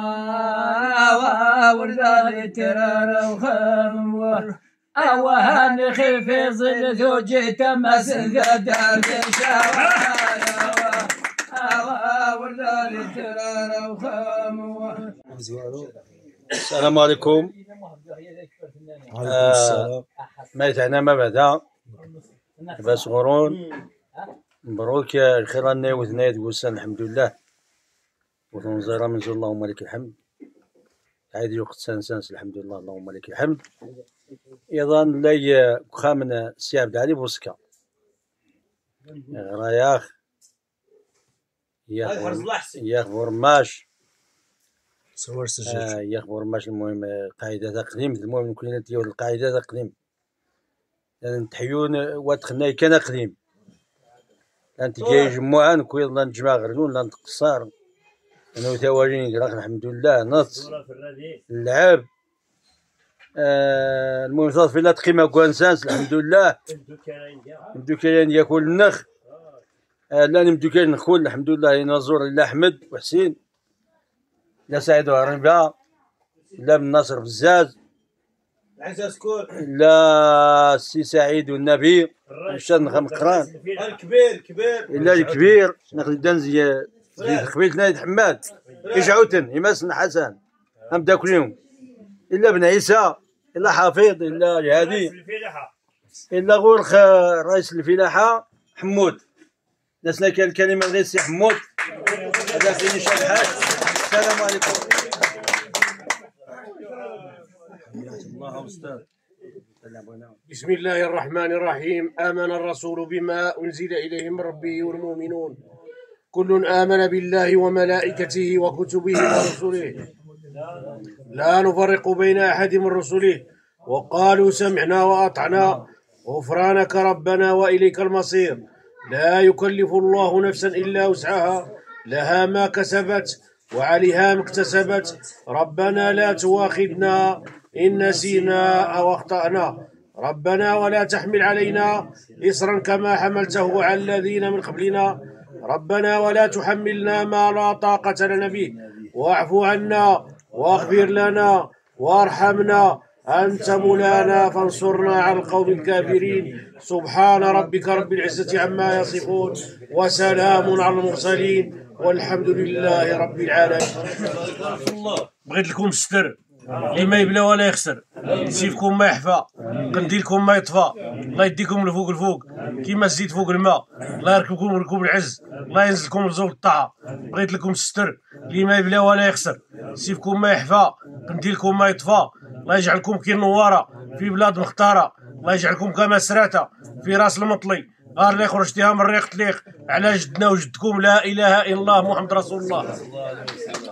ورداد ترى الخام أوهن خيف ظل زوجي تمس قدام شاوى ورداد ترى الخام.
السلام عليكم. ميتنا ما بدا بس غرون مبروك يا الخيراني وثنايد وسان الحمد لله وتنزيرا من اللهم لك الحمد عادي وقت سانس الحمد لله اللهم لك الحمد. ايضا لي خامن سي عبد العلي بوسكا راياخ يخبر ماش يخبر ماش المهم قاعدة تقديم المهم كلنا ديال القاعدة تقديم لان تحيون واتخناي كان قديم انت جاي جمعان كويض لان جماعة غردون لان تقصار انو تواجين الحمد لله نص اللعب المهم صار في لا تقيمة كوانسانس الحمد لله مدوكاين ياكل النخ لا مدوكاين نخول الحمد لله ينظر لا احمد وحسين لا سعيد وعربة لا بن ناصر بزاز لا سي سعيد والنبي مشان خم قران الكبير لا الكبير ناخذ دنزي قبيلة نايد حماد إشعوتن يمسن حسن هم دا كل يوم إلا بن عيسى إلا حفيظ إلا الهادي إلا غورخ رئيس الفلاحة حمود نسنا الكلمة غير سي حمود هذا فيني شرحات. السلام عليكم.
بسم الله الرحمن الرحيم. آمن الرسول بما أنزل إليه من ربه والمؤمنون كل آمن بالله وملائكته وكتبه ورسله لا نفرق بين أحد من رسله وقالوا سمعنا وأطعنا غفرانك ربنا وإليك المصير. لا يكلف الله نفسا إلا وسعها لها ما كسبت وعليها ما اكتسبت ربنا لا تواخذنا إن نسينا أو أخطأنا ربنا ولا تحمل علينا إصرا كما حملته على الذين من قبلنا ربنا ولا تحملنا ما لا طاقة لنا به واعف عنا واغفر لنا وارحمنا أنت مولانا فانصرنا على القوم الكافرين. سبحان ربك رب العزة عما يصفون وسلام على المرسلين والحمد لله رب العالمين. بغيت لكم الستر اللي ما يبلى ولا يخسر، سيفكم ما يحفى، قنديلكم ما يطفى، الله يديكم لفوق الفوق كيما الزيت فوق الماء، الله يركبكم ركوب العز، الله ينزلكم لزوج الطاعة. بغيت لكم الستر اللي ما يبلى ولا يخسر، سيفكم ما يحفى، قنديلكم ما يطفى، الله يجعلكم كي النوارة في بلاد مختارة، الله يجعلكم كما سراتة في راس المطلي، غار اللي خرجتيها من ريق تليق على جدنا وجدكم. لا اله الا الله محمد رسول الله.